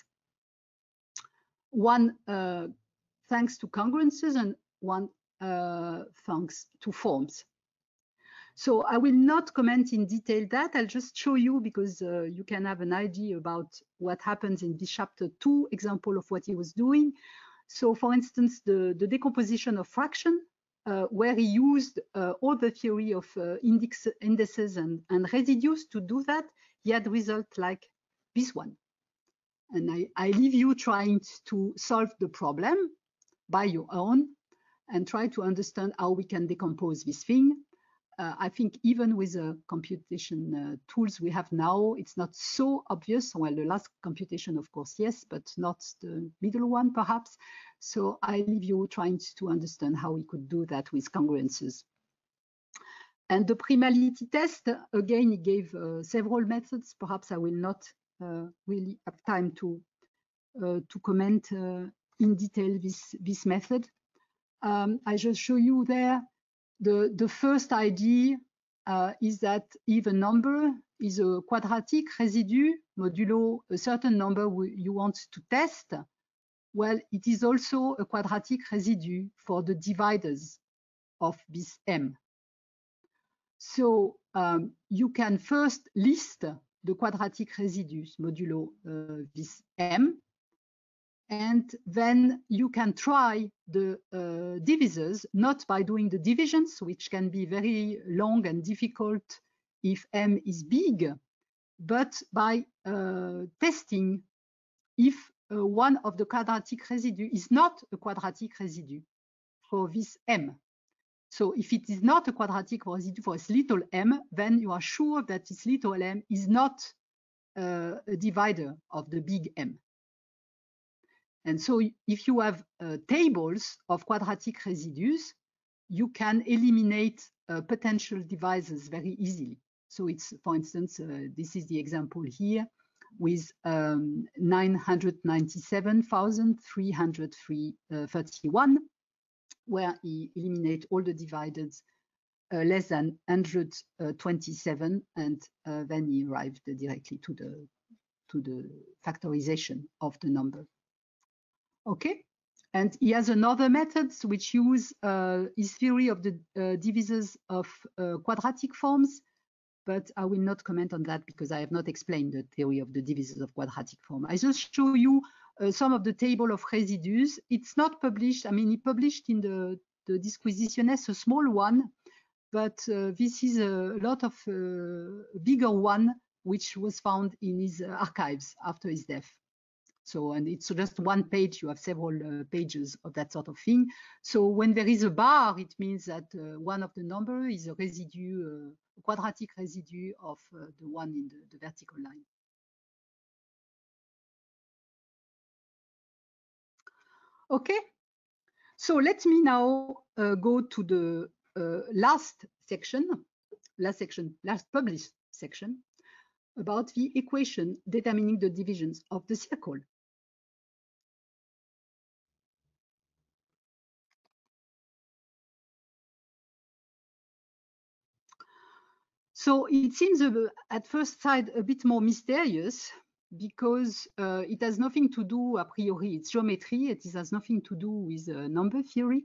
One thanks to congruences and one thanks to forms. So I will not comment in detail that. I'll just show you because you can have an idea about what happens in this chapter 2 example of what he was doing. So for instance, the decomposition of fraction, where he used all the theory of indices and residues to do that, he had results like this one. And I leave you trying to solve the problem by your own and try to understand how we can decompose this thing. I think even with the computation tools we have now, it's not so obvious. Well, the last computation, of course, yes, but not the middle one, perhaps. So I leave you trying to understand how we could do that with congruences. And the primality test, again, it gave several methods. Perhaps I will not really have time to comment in detail this method. I just show you there. The first idea is that if a number is a quadratic residue modulo a certain number you want to test, well, it is also a quadratic residue for the dividers of this M. So you can first list the quadratic residues modulo this M, and then you can try the divisors, not by doing the divisions, which can be very long and difficult if M is big, but by testing if one of the quadratic residue is not a quadratic residue for this M. So if it is not a quadratic residue for this little m, then you are sure that this little m is not a divider of the big M. And so if you have tables of quadratic residues, you can eliminate potential divisors very easily. So it's, for instance, this is the example here with 997,331, where he eliminates all the dividers less than 127, and then he arrived directly to the factorization of the number. Okay, and he has another method which use his theory of the divisors of quadratic forms, but I will not comment on that because I have not explained the theory of the divisors of quadratic form. I just show you some of the table of residues. It's not published. I mean, he published in the Disquisitiones a small one, but this is a lot of bigger one, which was found in his archives after his death. So, and it's just one page, you have several pages of that sort of thing. So when there is a bar, it means that one of the number is a residue, a quadratic residue of the one in the vertical line. Okay, so let me now go to the last published section about the equation determining the divisions of the circle. So it seems at first sight a bit more mysterious because it has nothing to do a priori, it's geometry, it has nothing to do with number theory.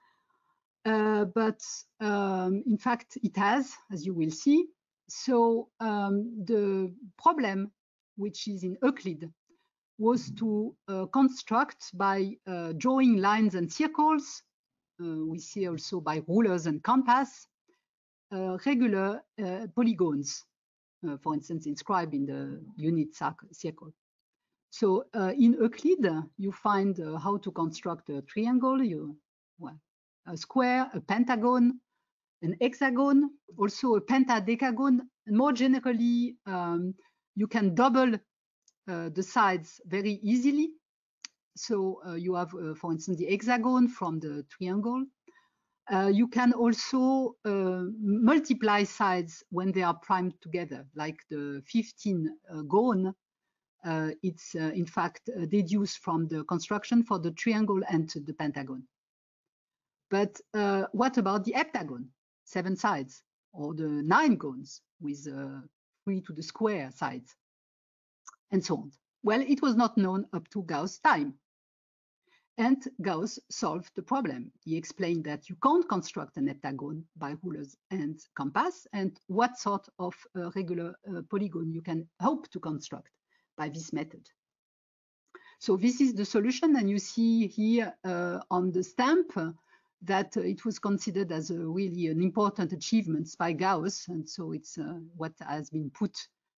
But in fact, it has, as you will see. So the problem, which is in Euclid, was to construct by drawing lines and circles. We see also by rulers and compass, regular polygons, for instance, inscribed in the unit circle. So in Euclid, you find how to construct a triangle, a square, a pentagon, an hexagon, also a pentadecagon. And more generally, you can double the sides very easily. So you have, for instance, the hexagon from the triangle. You can also multiply sides when they are primed together, like the 15 gone. It's in fact deduced from the construction for the triangle and the pentagon. But what about the heptagon, 7 sides, or the 9 gones with 3 to the square sides, and so on? Well, it was not known up to Gauss' time. And Gauss solved the problem. He explained that you can't construct an heptagon by rulers and compass, and what sort of regular polygon you can hope to construct by this method. So this is the solution, and you see here on the stamp that it was considered as a really an important achievement by Gauss, and so it's what has been put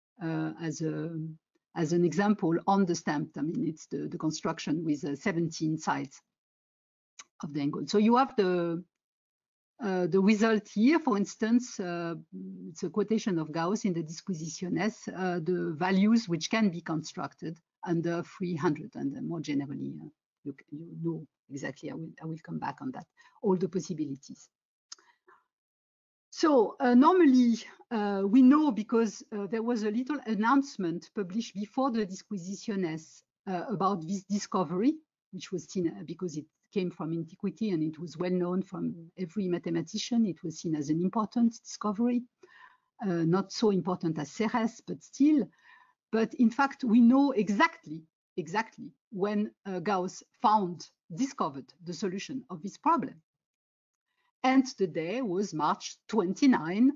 as an example on the stamp. I mean, it's the construction with 17 sides of the angle. So you have the The result here, for instance, it's a quotation of Gauss in the Disquisitiones, the values which can be constructed under 300, and more generally, you know exactly, I will come back on that, all the possibilities. So normally we know, because there was a little announcement published before the Disquisitiones about this discovery, which was seen because it came from antiquity and it was well known from every mathematician. It was seen as an important discovery, not so important as Ceres, but still. But in fact, we know exactly when Gauss discovered the solution of this problem. And the day was March 29,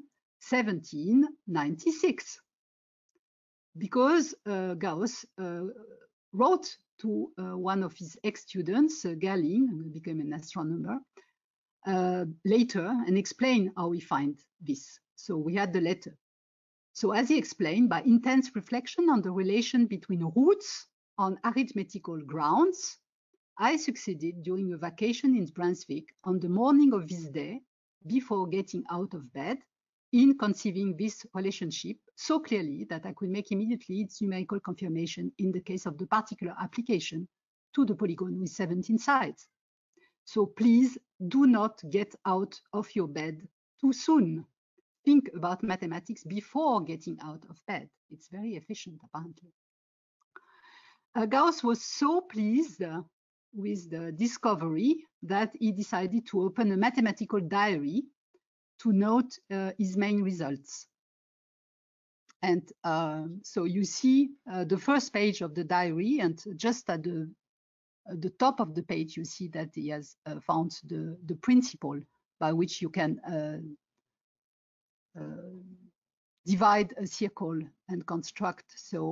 1796, because Gauss wrote to one of his ex-students, Gärling, who became an astronomer, later, and explained how he found this. So we had the letter. So as he explained, by intense reflection on the relation between roots on arithmetical grounds, I succeeded during a vacation in Brunswick on the morning of this day, before getting out of bed, in conceiving this relationship so clearly that I could make immediately its numerical confirmation in the case of the particular application to the polygon with 17 sides. So please do not get out of your bed too soon. Think about mathematics before getting out of bed. It's very efficient, apparently. Gauss was so pleased with the discovery that he decided to open a mathematical diary to note his main results. And so you see the first page of the diary, and just at the top of the page, you see that he has found the principle by which you can divide a circle and construct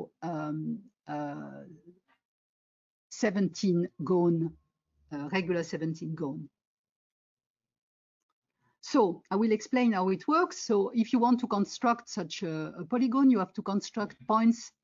17 gone, regular 17 gone. So I will explain how it works. So if you want to construct such a polygon, you have to construct points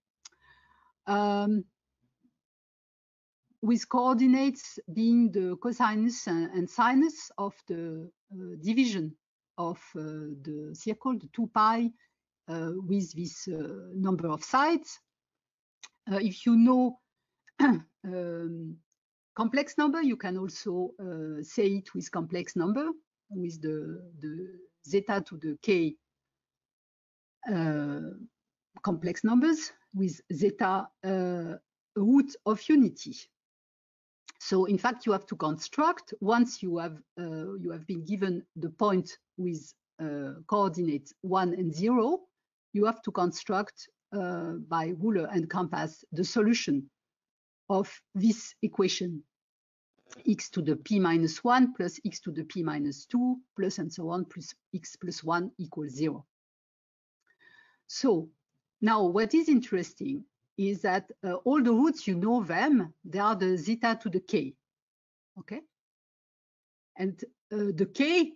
with coordinates being the cosinus and sinus of the division of the circle, the 2 pi, with this number of sides. If you know complex number, you can also say it with complex number, with the zeta to the k complex numbers, with zeta root of unity. So in fact, you have to construct, once you have been given the point with coordinates 1 and 0, you have to construct by ruler and compass the solution of this equation, x to the p minus 1 plus x to the p minus 2 plus and so on, plus x plus 1 equals 0. So now what is interesting is that all the roots, you know them, they are the zeta to the k, okay? And the k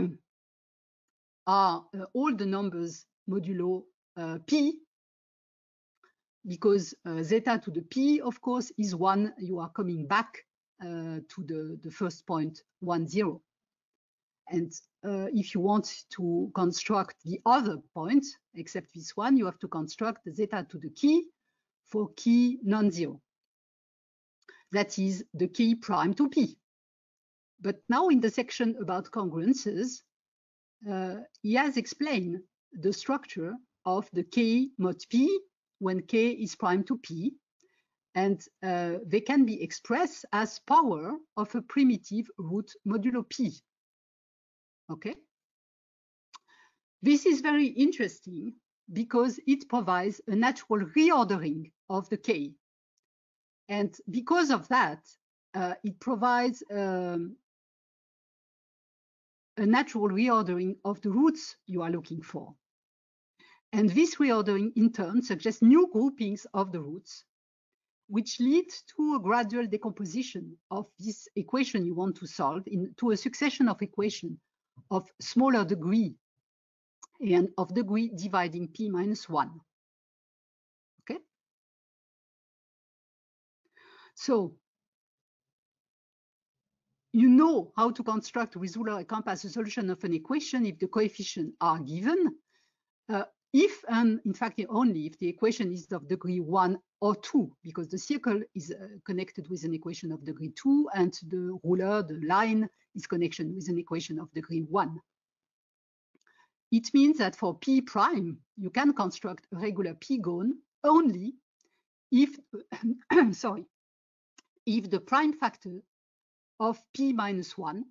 are all the numbers modulo p, because zeta to the p, of course, is 1. You are coming back to the first point, 1, 0. And if you want to construct the other point, except this one, you have to construct the zeta to the key for key non-zero. That is the key prime to p. But now in the section about congruences, he has explained the structure of the k mod p when k is prime to p, and they can be expressed as power of a primitive root modulo p. Okay? This is very interesting because it provides a natural reordering of the k. And because of that, it provides a natural reordering of the roots you are looking for. And this reordering in turn suggests new groupings of the roots, which leads to a gradual decomposition of this equation you want to solve into a succession of equations of smaller degree and of degree dividing p minus 1. Okay? So you know how to construct with ruler and compass a solution of an equation if the coefficients are given, if and in fact only if the equation is of degree 1 or 2, because the circle is connected with an equation of degree 2 and the ruler, the line, is connected with an equation of degree 1. It means that for P prime, you can construct a regular P-gon only if, sorry, if the prime factor of P minus 1,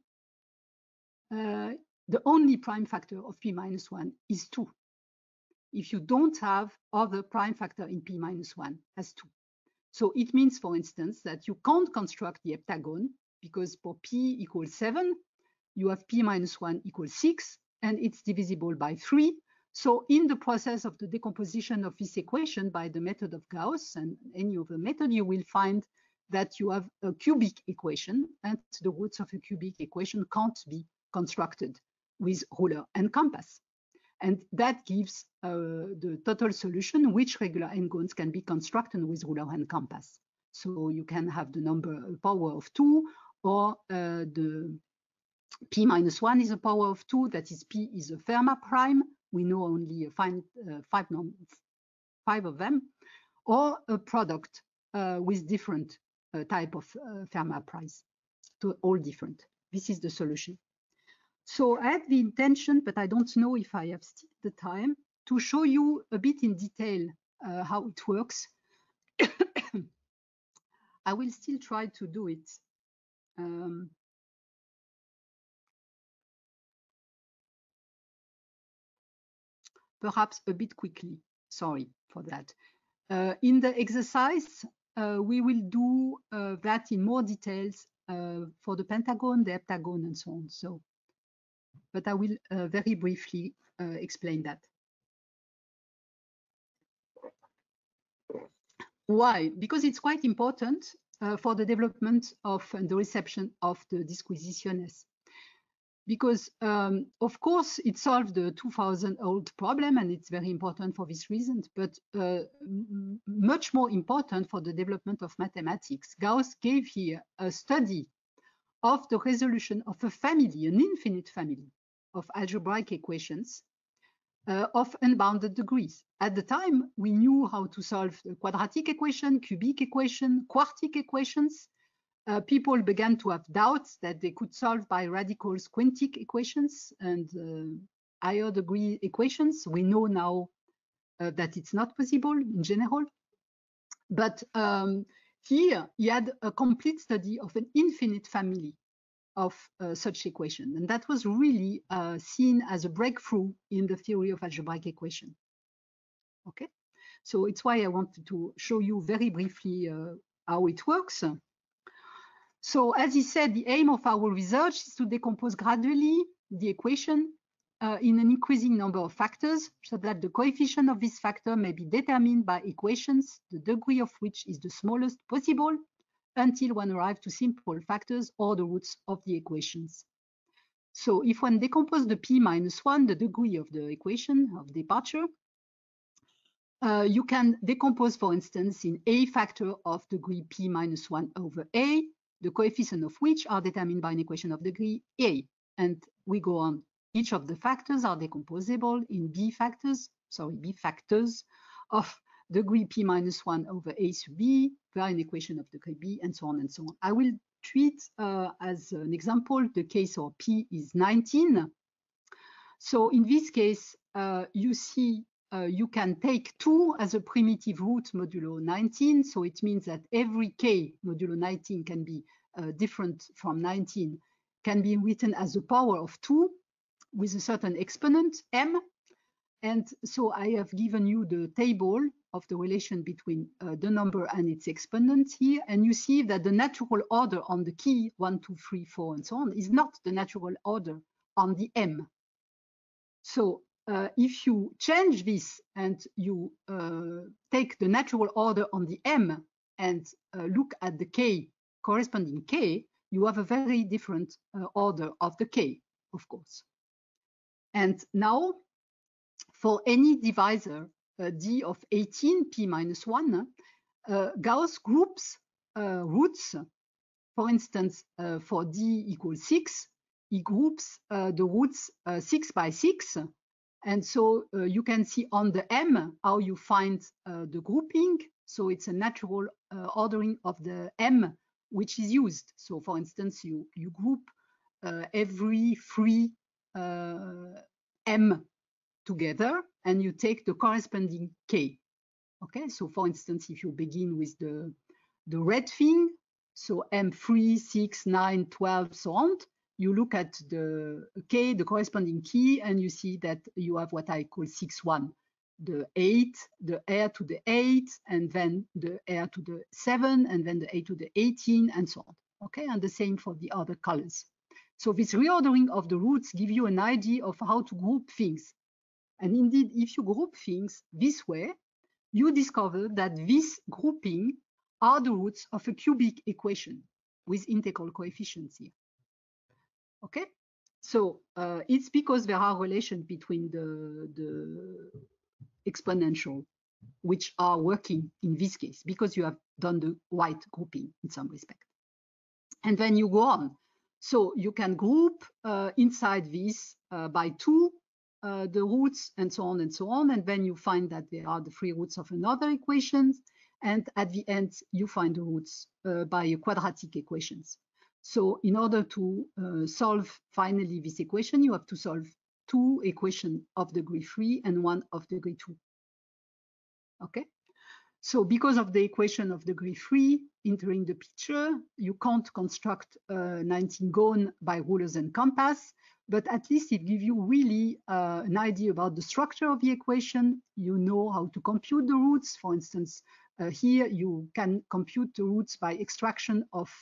the only prime factor of P minus 1 is 2. If you don't have other prime factor in P minus 1 as 2. So it means, for instance, that you can't construct the heptagon because for P equals 7, you have P minus 1 equals 6, and it's divisible by 3. So in the process of the decomposition of this equation by the method of Gauss and any other method, you will find that you have a cubic equation, and the roots of a cubic equation can't be constructed with ruler and compass. And that gives the total solution, which regular n-gons can be constructed with ruler and compass. So you can have the number power of 2, or the P minus 1 is a power of 2, that is P is a Fermat prime. We know only five of them, or a product with different type of Fermat primes, so all different. This is the solution. So I had the intention, but I don't know if I have still the time, to show you a bit in detail how it works. I will still try to do it. Perhaps a bit quickly, sorry for that. In the exercise, we will do that in more details for the pentagon, the heptagon, and so on. So, but I will very briefly explain that. Why? Because it's quite important for the development of and the reception of the disquisitiones. Because, of course, it solved the 2000-old problem, and it's very important for this reason, but much more important for the development of mathematics. Gauss gave here a study of the resolution of a family, an infinite family of algebraic equations of unbounded degrees. At the time, we knew how to solve the quadratic equation, cubic equation, quartic equations. People began to have doubts that they could solve by radicals quintic equations and higher degree equations. We know now that it's not possible in general. But here he had a complete study of an infinite family of such equation. And that was really seen as a breakthrough in the theory of algebraic equation. Okay, so it's why I wanted to show you very briefly how it works. So as he said, the aim of our research is to decompose gradually the equation in an increasing number of factors, so that the coefficient of this factor may be determined by equations, the degree of which is the smallest possible, until one arrives to simple factors or the roots of the equations. So if one decomposes the P minus 1, the degree of the equation of departure, you can decompose, for instance, in a factor of degree P minus 1 over A, the coefficient of which are determined by an equation of degree A. And we go on. Each of the factors are decomposable in B factors of degree P minus 1 over A sub B, via an equation of degree B, and so on and so on. I will treat as an example the case where P is 19. So in this case, you see you can take 2 as a primitive root modulo 19. So it means that every k modulo 19 can be different from 19, can be written as a power of 2 with a certain exponent, m. And so I have given you the table of the relation between the number and its exponent here. And you see that the natural order on the key 1, 2, 3, 4, and so on is not the natural order on the m. So if you change this and you take the natural order on the m and look at the k corresponding k, you have a very different order of the k, of course. And now, for any divisor d of 18, p minus 1, Gauss groups roots for instance, for d equals 6, he groups the roots 6 by 6. And so you can see on the M how you find the grouping. So it's a natural ordering of the M which is used. So for instance, you group every 3 M together and you take the corresponding K. Okay, so for instance, if you begin with the red thing, so M3, 6, 9, 12, so on, you look at the K, the corresponding key, and you see that you have what I call 6, 1, the 8, the heir to the 8, and then the heir to the 7, and then the 8 to the 18, and so on. Okay, and the same for the other colors. So this reordering of the roots give you an idea of how to group things. And indeed, if you group things this way, you discover that this grouping are the roots of a cubic equation with integral coefficients here. Okay, so it's because there are relations between the exponential which are working in this case, because you have done the right grouping in some respect. And then you go on. So you can group inside this by 2 the roots and so on and so on. And then you find that there are the 3 roots of another equation. And at the end, you find the roots by a quadratic equations. So in order to solve finally this equation, you have to solve 2 equations of degree 3 and 1 of degree 2. Okay. So because of the equation of degree 3 entering the picture, you can't construct 19 gone by rulers and compass, but at least it gives you really an idea about the structure of the equation. You know how to compute the roots. For instance, here you can compute the roots by extraction of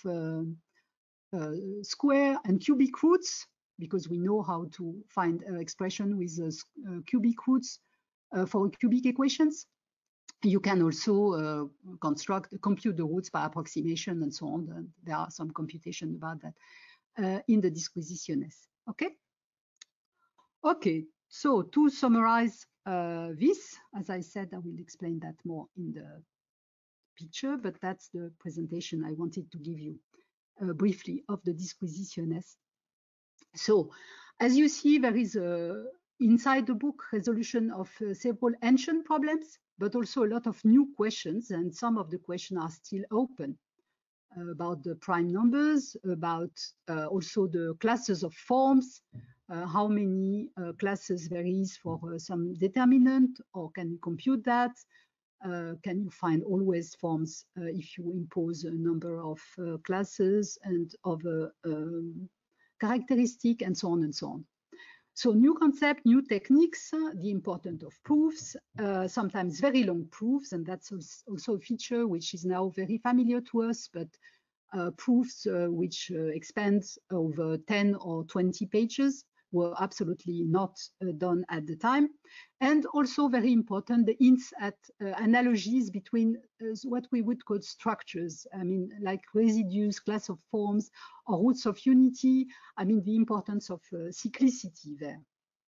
square and cubic roots, because we know how to find an expression with cubic roots for cubic equations. You can also compute the roots by approximation and so on. And there are some computation about that in the disquisitiones. Okay. Okay. So to summarize this, as I said, I will explain that more in the picture, but that's the presentation I wanted to give you briefly of the disquisitiones. So, as you see, there is inside the book resolution of several ancient problems, but also a lot of new questions, and some of the questions are still open about the prime numbers, about also the classes of forms, how many classes there is for some determinant, or can you compute that? Can you find always forms if you impose a number of classes and of characteristic, and so on and so on. So new concept, new techniques, the importance of proofs, sometimes very long proofs, and that's also a feature which is now very familiar to us, but proofs which expand over 10 or 20 pages were absolutely not done at the time. And also very important, the hints at analogies between what we would call structures. I mean, like residues, class of forms, or roots of unity. I mean, the importance of cyclicity there.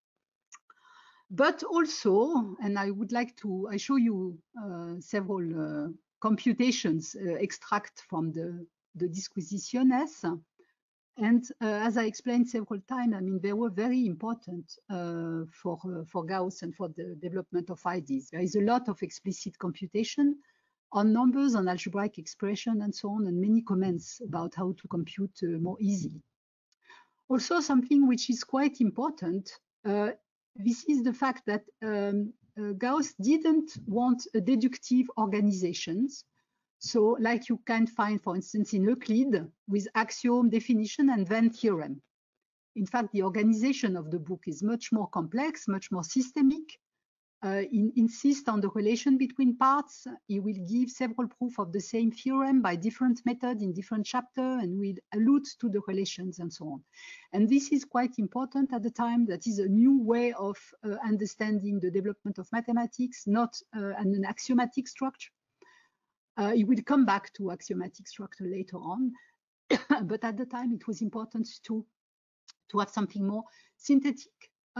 But also, and I would like to, I show you several computations extract from the disquisitiones. And as I explained several times, I mean, they were very important for Gauss and for the development of ideas. There is a lot of explicit computation on numbers, on algebraic expression, and so on, and many comments about how to compute more easily. Also, something which is quite important, this is the fact that Gauss didn't want a deductive organizations. So like you can find, for instance, in Euclid with axiom, definition, and then theorem. In fact, the organization of the book is much more complex, much more systemic. Insist on the relation between parts. He will give several proofs of the same theorem by different methods in different chapters, and will allude to the relations and so on. And this is quite important at the time. That is a new way of understanding the development of mathematics, not an axiomatic structure. He will come back to axiomatic structure later on, but at the time it was important to have something more synthetic,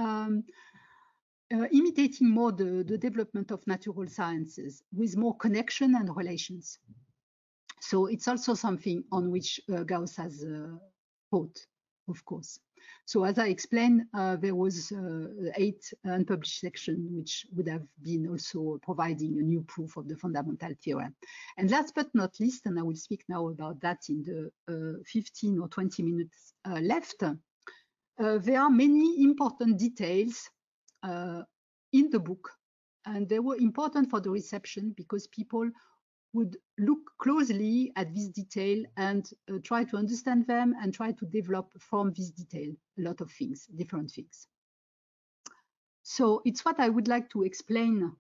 imitating more the development of natural sciences with more connection and relations. So it's also something on which Gauss has taught, of course. So as I explained, there was 8 unpublished sections, which would have been also providing a new proof of the fundamental theorem. And last but not least, and I will speak now about that in the 15 or 20 minutes left, there are many important details in the book, and they were important for the reception because people would look closely at this detail and try to understand them and try to develop from this detail a lot of things, different things. So it's what I would like to explain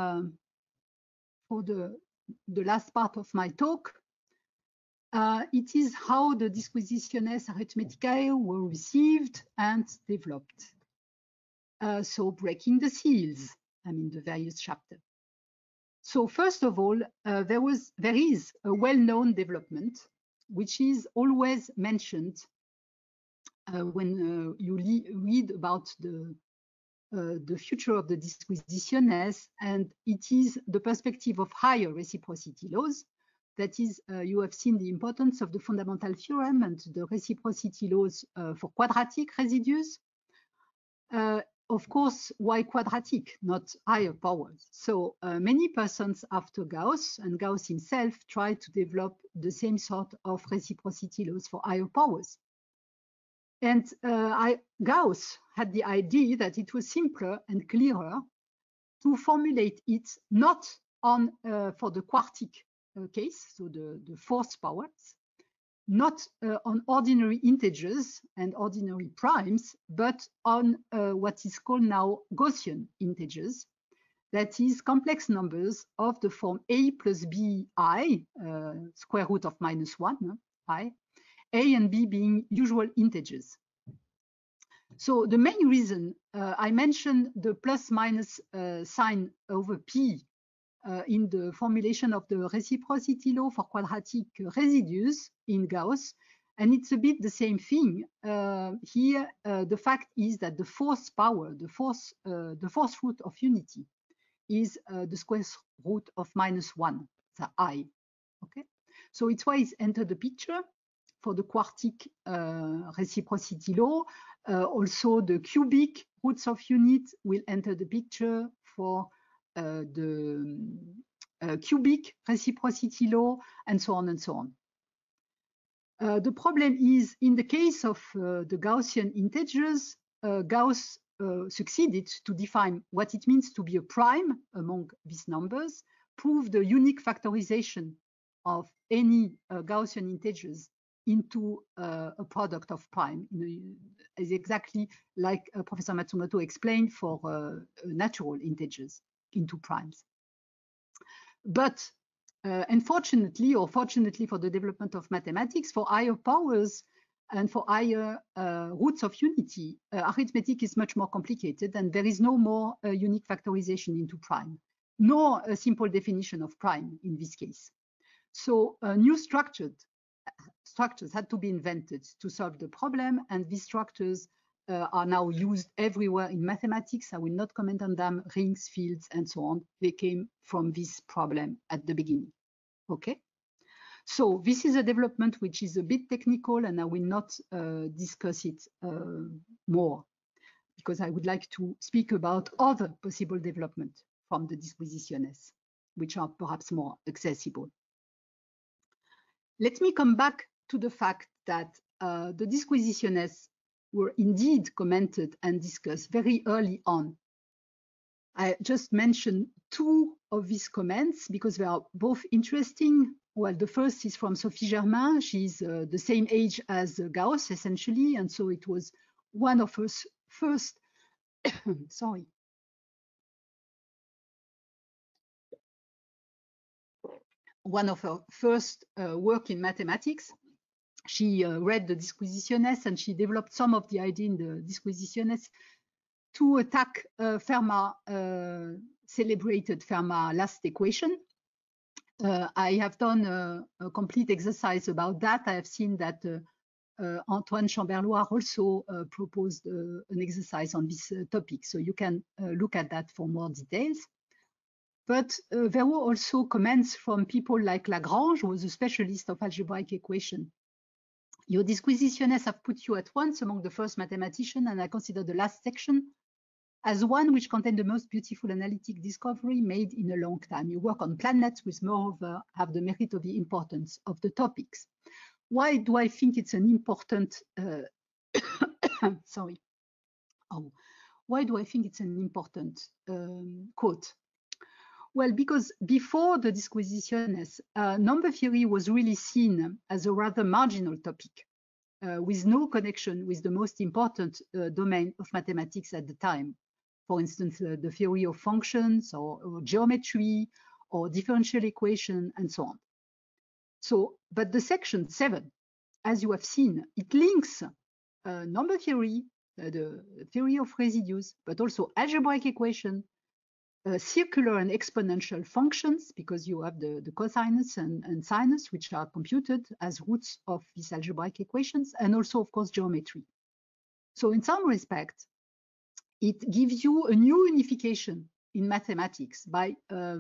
for the last part of my talk. It is how the Disquisitiones Arithmeticae were received and developed. So breaking the seals, I mean the various chapters. So first of all, there is a well-known development, which is always mentioned when you read about the future of the Disquisitiones, and it is the perspective of higher reciprocity laws. That is, you have seen the importance of the fundamental theorem and the reciprocity laws for quadratic residues. Of course, why quadratic, not higher powers? So many persons after Gauss, and Gauss himself, tried to develop the same sort of reciprocity laws for higher powers. And Gauss had the idea that it was simpler and clearer to formulate it not on for the quartic case, so the fourth powers, not on ordinary integers and ordinary primes, but on what is called now Gaussian integers. That is complex numbers of the form a plus b I, square root of -1, I, a and b being usual integers. So the main reason I mentioned the plus minus sign over p in the formulation of the reciprocity law for quadratic residues in Gauss, and it's a bit the same thing here. The fact is that the fourth power, the fourth root of unity, is the square root of -1, the I. Okay, so it's why it's entered the picture for the quartic reciprocity law. Also, the cubic roots of unit will enter the picture for the cubic reciprocity law, and so on and so on. The problem is, in the case of the Gaussian integers, Gauss succeeded to define what it means to be a prime among these numbers, prove the unique factorization of any Gaussian integers into a product of prime, is exactly like Professor Matsumoto explained for natural integers into primes. But unfortunately, or fortunately for the development of mathematics, for higher powers and for higher roots of unity, arithmetic is much more complicated, and there is no more unique factorization into prime, nor a simple definition of prime in this case. So new structures had to be invented to solve the problem, and these structures are now used everywhere in mathematics. I will not comment on them, rings, fields, and so on. They came from this problem at the beginning. Okay, so this is a development which is a bit technical, and I will not discuss it more, because I would like to speak about other possible development from the Disquisitiones, which are perhaps more accessible. Let me come back to the fact that the Disquisitiones were indeed commented and discussed very early on. I just mentioned 2 of these comments because they are both interesting. Well, the first is from Sophie Germain. She's the same age as Gauss, essentially, and so it was one of her first, sorry. One of her first work in mathematics. She read the Disquisitiones, and she developed some of the idea in the Disquisitiones to attack Fermat, celebrated Fermat last equation. I have done a complete exercise about that. I have seen that Antoine Chamberloir also proposed an exercise on this topic, so you can look at that for more details. But there were also comments from people like Lagrange, who was a specialist of algebraic equation. Your disquisitionnes have put you at once among the first mathematicians, and I consider the last section as one which contained the most beautiful analytic discovery made in a long time. You work on planets, which moreover have the merit of the importance of the topics. Why do I think it's an important, sorry. Oh, why do I think it's an important quote? Well, because before the disquisitionnes, number theory was really seen as a rather marginal topic with no connection with the most important domain of mathematics at the time. For instance, the theory of functions or geometry or differential equation and so on. So, but the section 7, as you have seen, it links number theory, the theory of residues, but also algebraic equation, circular and exponential functions, because you have the cosinus and sinus, which are computed as roots of these algebraic equations, and also, of course, geometry. So in some respect, it gives you a new unification in mathematics by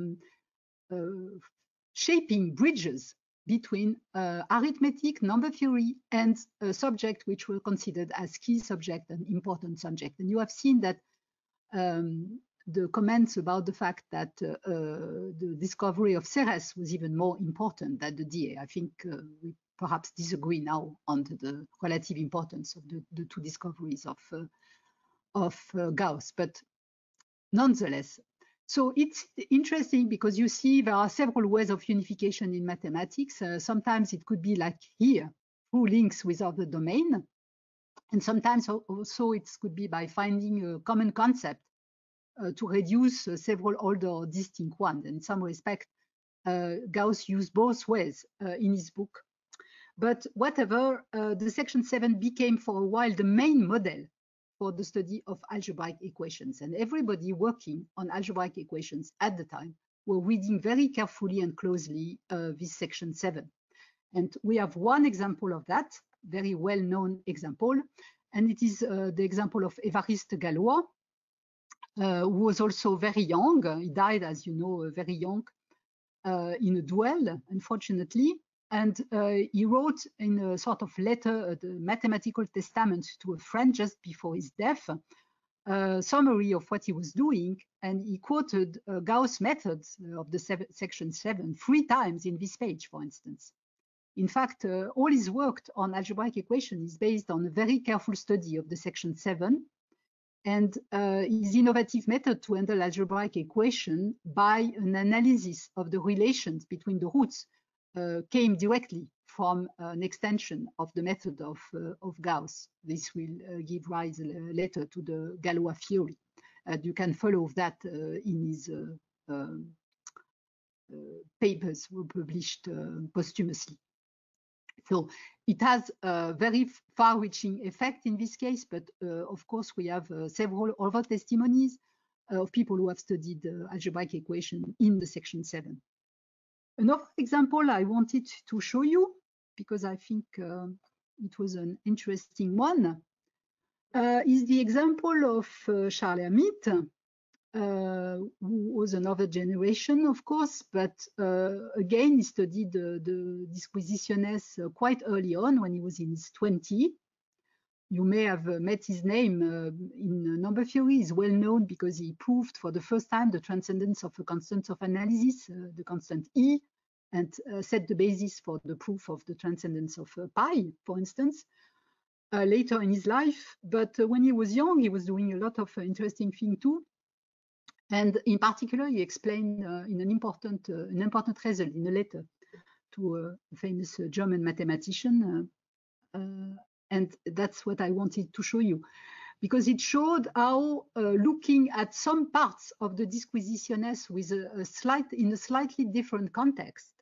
shaping bridges between arithmetic, number theory, and a subject which were considered as key subject and important subject. And you have seen that the comments about the fact that the discovery of Ceres was even more important than the DA. I think we perhaps disagree now on the relative importance of the two discoveries of Gauss, but nonetheless. So it's interesting because you see there are several ways of unification in mathematics. Sometimes it could be like here, through links with other domain. And sometimes also it could be by finding a common concept to reduce several older distinct ones. In some respect, Gauss used both ways in his book. But whatever, the section 7 became for a while the main model for the study of algebraic equations. And everybody working on algebraic equations at the time were reading very carefully and closely this section 7. And we have one example of that, very well-known example, and it is the example of Évariste Galois, who was also very young. He died, as you know, very young in a duel, unfortunately. And he wrote in a sort of letter, the mathematical testament to a friend just before his death, a summary of what he was doing. And he quoted Gauss' methods of the section 7 3 times in this page, for instance. In fact, all his work on algebraic equation is based on a very careful study of the section 7 and his innovative method to handle algebraic equation by an analysis of the relations between the roots came directly from an extension of the method of Gauss. This will give rise later to the Galois theory. You can follow that in his papers were published posthumously. So it has a very far-reaching effect in this case, but of course we have several other testimonies of people who have studied algebraic equation in the section 7. Another example I wanted to show you, because I think it was an interesting one, is the example of Charles Hermite, who was another generation, of course, but again, he studied the disquisitionnes quite early on when he was in his 20s. You may have met his name in number theory. He's well known because he proved for the first time the transcendence of a constant of analysis, the constant E, and set the basis for the proof of the transcendence of pi, for instance, later in his life. But when he was young, he was doing a lot of interesting things too. And in particular, he explained in an important result in a letter to a famous German mathematician. And that's what I wanted to show you, because it showed how looking at some parts of the disquisitionnes with in a slightly different context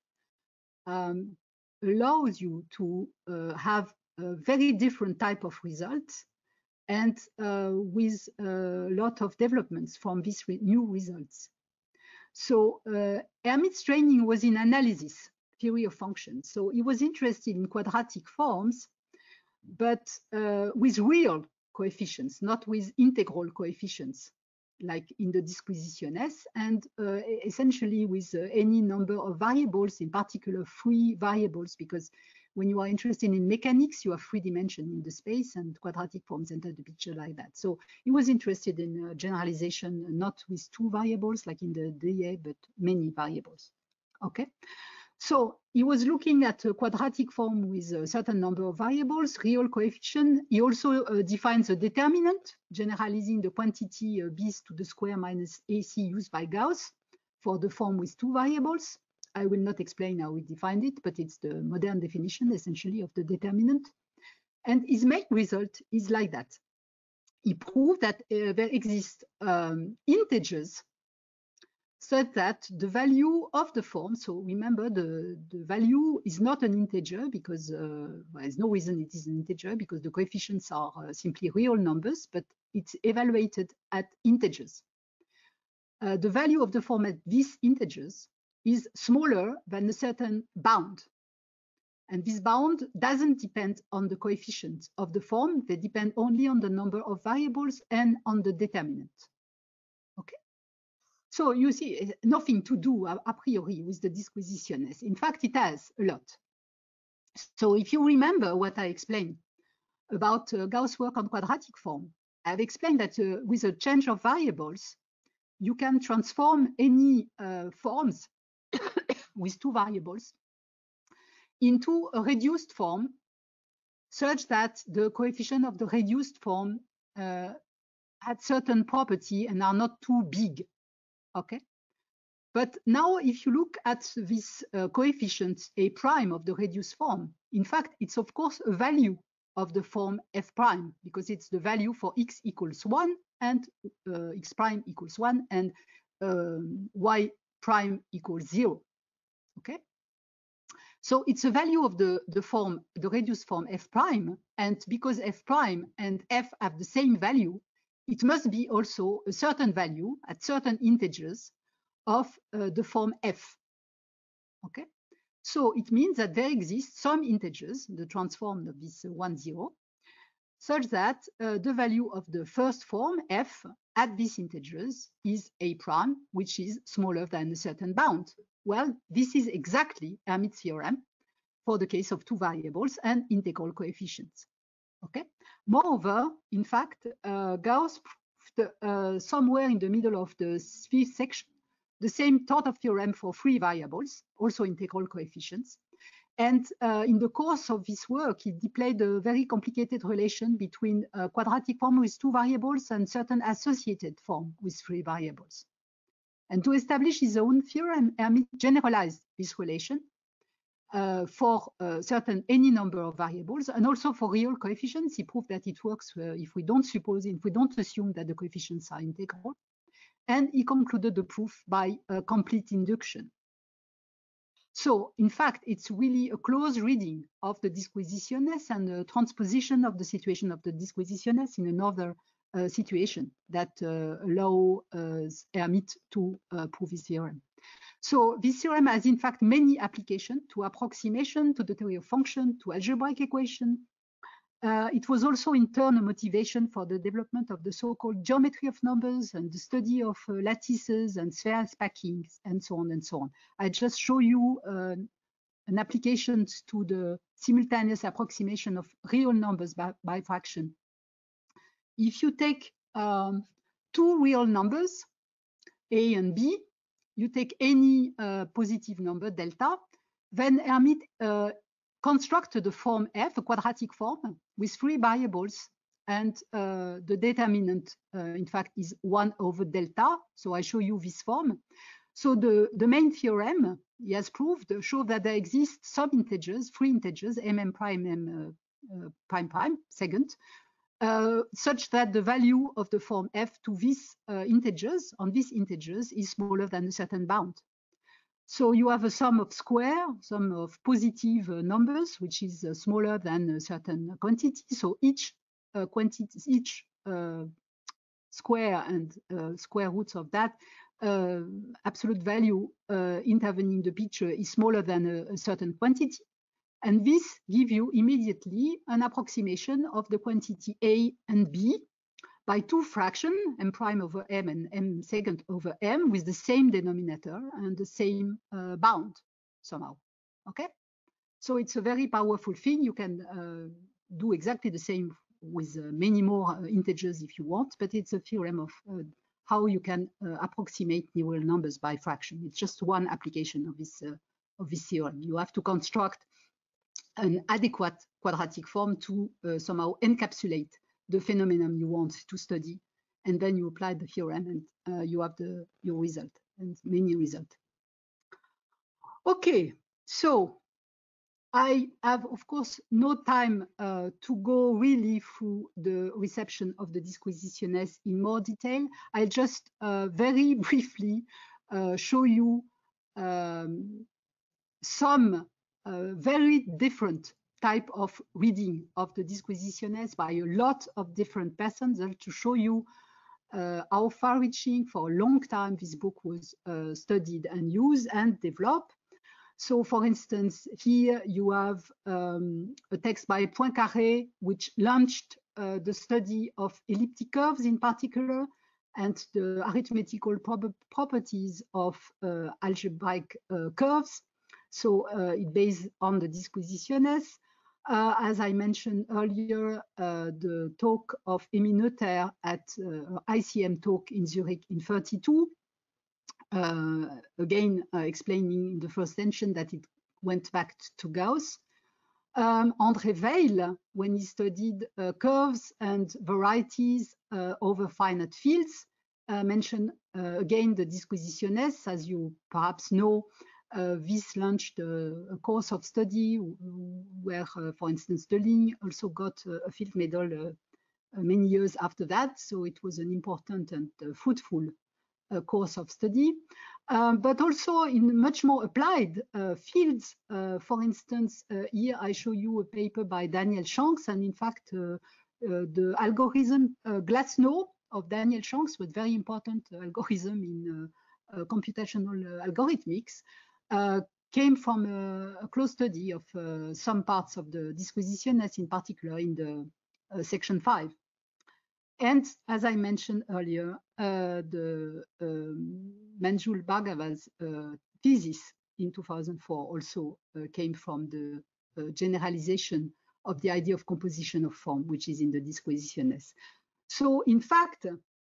allows you to have a very different type of results, and with a lot of developments from these new results. So Hermite's training was in analysis, theory of functions. So he was interested in quadratic forms, but with real coefficients, not with integral coefficients. like in the disquisition S, and essentially with any number of variables, in particular free variables, because when you are interested in mechanics, you have 3 dimensions in the space, and quadratic forms enter the picture like that. So he was interested in generalization, not with 2 variables like in the DA, but many variables. Okay. So he was looking at a quadratic form with a certain number of variables, real coefficient. He also defines a determinant, generalizing the quantity b to the square minus ac used by Gauss for the form with 2 variables. I will not explain how we defined it, but it's the modern definition, essentially, of the determinant. And his main result is like that. He proved that there exist integers such that the value of the form, so remember the value is not an integer because well, there's no reason it is an integer because the coefficients are simply real numbers, but it's evaluated at integers. The value of the form at these integers is smaller than a certain bound. And this bound doesn't depend on the coefficient of the form, they depend only on the number of variables and on the determinant. Okay. So you see, nothing to do a priori with the disquisition S. In fact, it has a lot. So if you remember what I explained about Gauss work on quadratic form, I've explained that with a change of variables, you can transform any forms with 2 variables into a reduced form such that the coefficient of the reduced form had certain property and are not too big. Okay, but now if you look at this coefficient A prime of the reduced form, in fact, it's of course a value of the form F prime because it's the value for x equals 1 and x prime equals 1 and y prime equals 0. Okay, so it's a value of the form, the reduced form F prime, and because F prime and F have the same value, it must be also a certain value at certain integers of the form F. Okay, so it means that there exist some integers, the transform of this 1, 0, such that the value of the first form F at these integers is A prime, which is smaller than a certain bound. Well, this is exactly Hermite's theorem for the case of 2 variables and integral coefficients. Okay. Moreover, in fact, Gauss proved somewhere in the middle of the 5th section the same sort of theorem for 3 variables, also integral coefficients. And in the course of this work, he displayed a very complicated relation between a quadratic form with 2 variables and certain associated form with 3 variables. And to establish his own theorem, Hermite generalized this relation for certain any number of variables and also for real coefficients. He proved that it works if we don't assume that the coefficients are integral. And he concluded the proof by complete induction. So in fact, it's really a close reading of the disquisitiones and a transposition of the situation of the disquisitiones in another situation that allow Hermite to prove his theorem. So this theorem has in fact many applications to approximation, to the theory of function, to algebraic equation. It was also in turn a motivation for the development of the so-called geometry of numbers and the study of lattices and sphere spackings and so on and so on. I just show you an application to the simultaneous approximation of real numbers by fraction. If you take 2 real numbers, A and B, you take any positive number, delta, then Hermite constructed a form F, a quadratic form, with 3 variables, and the determinant, in fact, is 1 over delta. So I show you this form. So the main theorem he has proved shows that there exist some integers, 3 integers, m prime, m prime prime, second, such that the value of the form F to these integers, on these integers, is smaller than a certain bound. So you have a sum of square, sum of positive numbers, which is smaller than a certain quantity. So each quantity, each square and square roots of that absolute value intervening the picture is smaller than a certain quantity. And this gives you immediately an approximation of the quantity A and B by two fractions, m prime over m and m second over m, with the same denominator and the same bound somehow. Okay, so it's a very powerful thing. You can do exactly the same with many more integers if you want, but it's a theorem of how you can approximate neural numbers by fraction. It's just one application of this theorem. You have to construct an adequate quadratic form to somehow encapsulate the phenomenon you want to study, and then you apply the theorem, and you have your result, and many results. Okay, so I have, of course, no time to go really through the reception of the disquisitionnes in more detail. I'll just very briefly show you some very different type of reading of the disquisitionnes by a lot of different persons, and to show you how far-reaching for a long time this book was studied and used and developed. So, for instance, here you have a text by Poincaré, which launched the study of elliptic curves in particular, and the arithmetical properties of algebraic curves. So it based on the disquisitionnes. As I mentioned earlier, the talk of Émile Noether at ICM talk in Zurich in 1932, again explaining in the first tension that it went back to Gauss. André Weil, when he studied curves and varieties over finite fields, mentioned again the disquisitionnes. As you perhaps know, this launched a course of study where, for instance, Deligne also got a field medal many years after that. So it was an important and fruitful course of study, but also in much more applied fields. For instance, here I show you a paper by Daniel Shanks, and in fact, the algorithm Glasnow of Daniel Shanks was very important algorithm in computational algorithmics, came from a close study of some parts of the disquisitionnes, in particular in the section 5. And as I mentioned earlier, the Manjul Bhargava's thesis in 2004 also came from the generalization of the idea of composition of form, which is in the disquisitionnes. So in fact,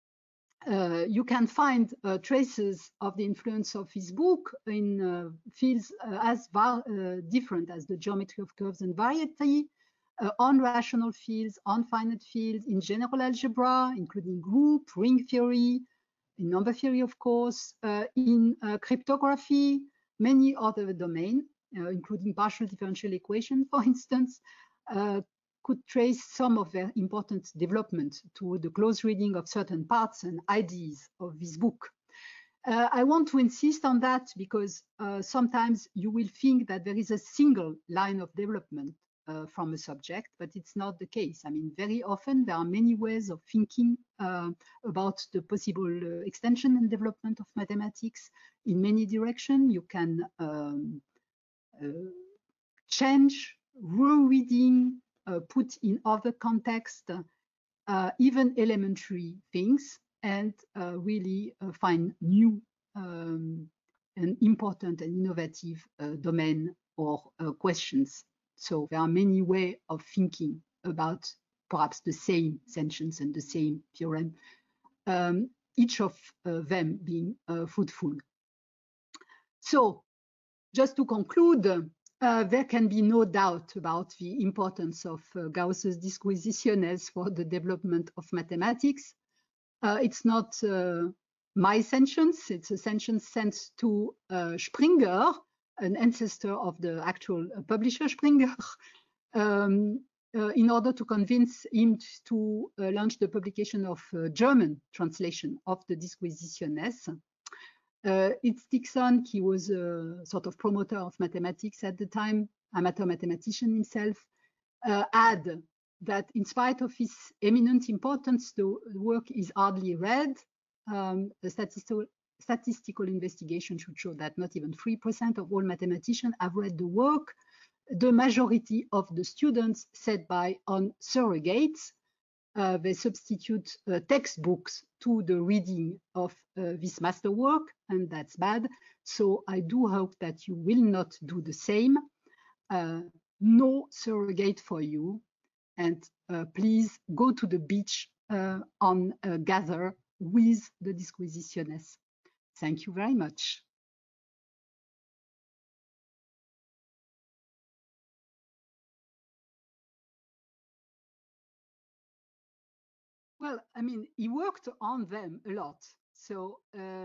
you can find traces of the influence of his book in fields as different as the geometry of curves and variety, on rational fields, on finite fields, in general algebra, including group, ring theory, in number theory, of course, in cryptography, many other domains, including partial differential equation, for instance, could trace some of their important development to the close reading of certain parts and ideas of this book. I want to insist on that because sometimes you will think that there is a single line of development from a subject, but it's not the case. I mean, very often there are many ways of thinking about the possible extension and development of mathematics in many directions. You can change, rereading, put in other context, even elementary things, and really find new and important and innovative domain or questions. So there are many ways of thinking about perhaps the same sentence and the same theorem, each of them being fruitful. So just to conclude, there can be no doubt about the importance of Gauss's disquisitionnes for the development of mathematics. It's not my sentence, it's a sentence sent to Springer, an ancestor of the actual publisher Springer, in order to convince him to launch the publication of German translation of the disquisitionnes. It's Dickson, he was a sort of promoter of mathematics at the time, amateur mathematician himself, add that in spite of his eminent importance, the work is hardly read. The statistical investigation should show that not even 3% of all mathematicians have read the work. The majority of the students set by on surrogates. they substitute textbooks to the reading of this masterwork, and that's bad. So I do hope that you will not do the same. No surrogate for you, and please go to the beach on Gather with the Disquisitiones. Thank you very much. Well, I mean, he worked on them a lot. So,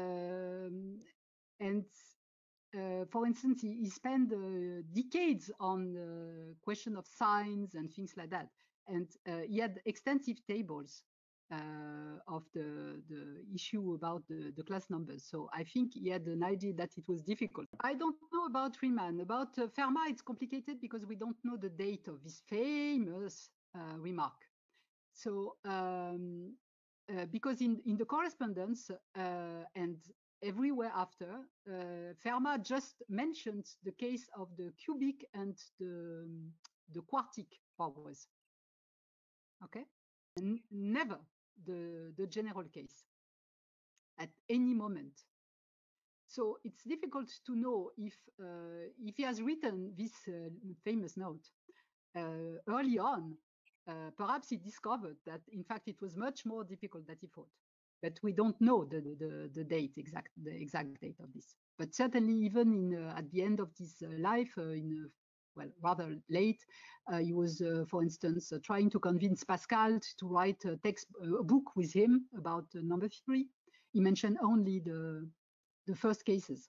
for instance, he spent decades on the question of signs and things like that. And he had extensive tables of the issue about the class numbers. So I think he had an idea that it was difficult. I don't know about Riemann. About Fermat, it's complicated because we don't know the date of this famous remark. So because in the correspondence and everywhere after, Fermat just mentioned the case of the cubic and the quartic powers. Okay, and never the general case at any moment. So it's difficult to know if he has written this famous note early on. Perhaps he discovered that, in fact, it was much more difficult than he thought. But we don't know the date, the exact date of this. But certainly, even at the end of his life, well, rather late, he was, for instance, trying to convince Pascal to write a book with him about number theory. He mentioned only the first cases.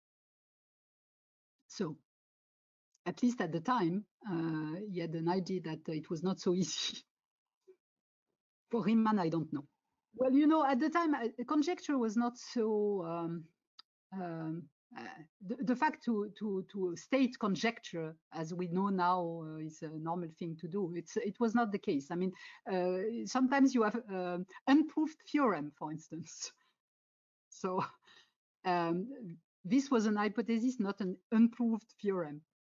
So, at least at the time, he had an idea that it was not so easy. For Riemann, I don't know. Well, you know, at the time, conjecture was not so. The fact to state conjecture, as we know now, is a normal thing to do. It was not the case. I mean, sometimes you have unproved theorem, for instance. So this was an hypothesis, not an unproved theorem.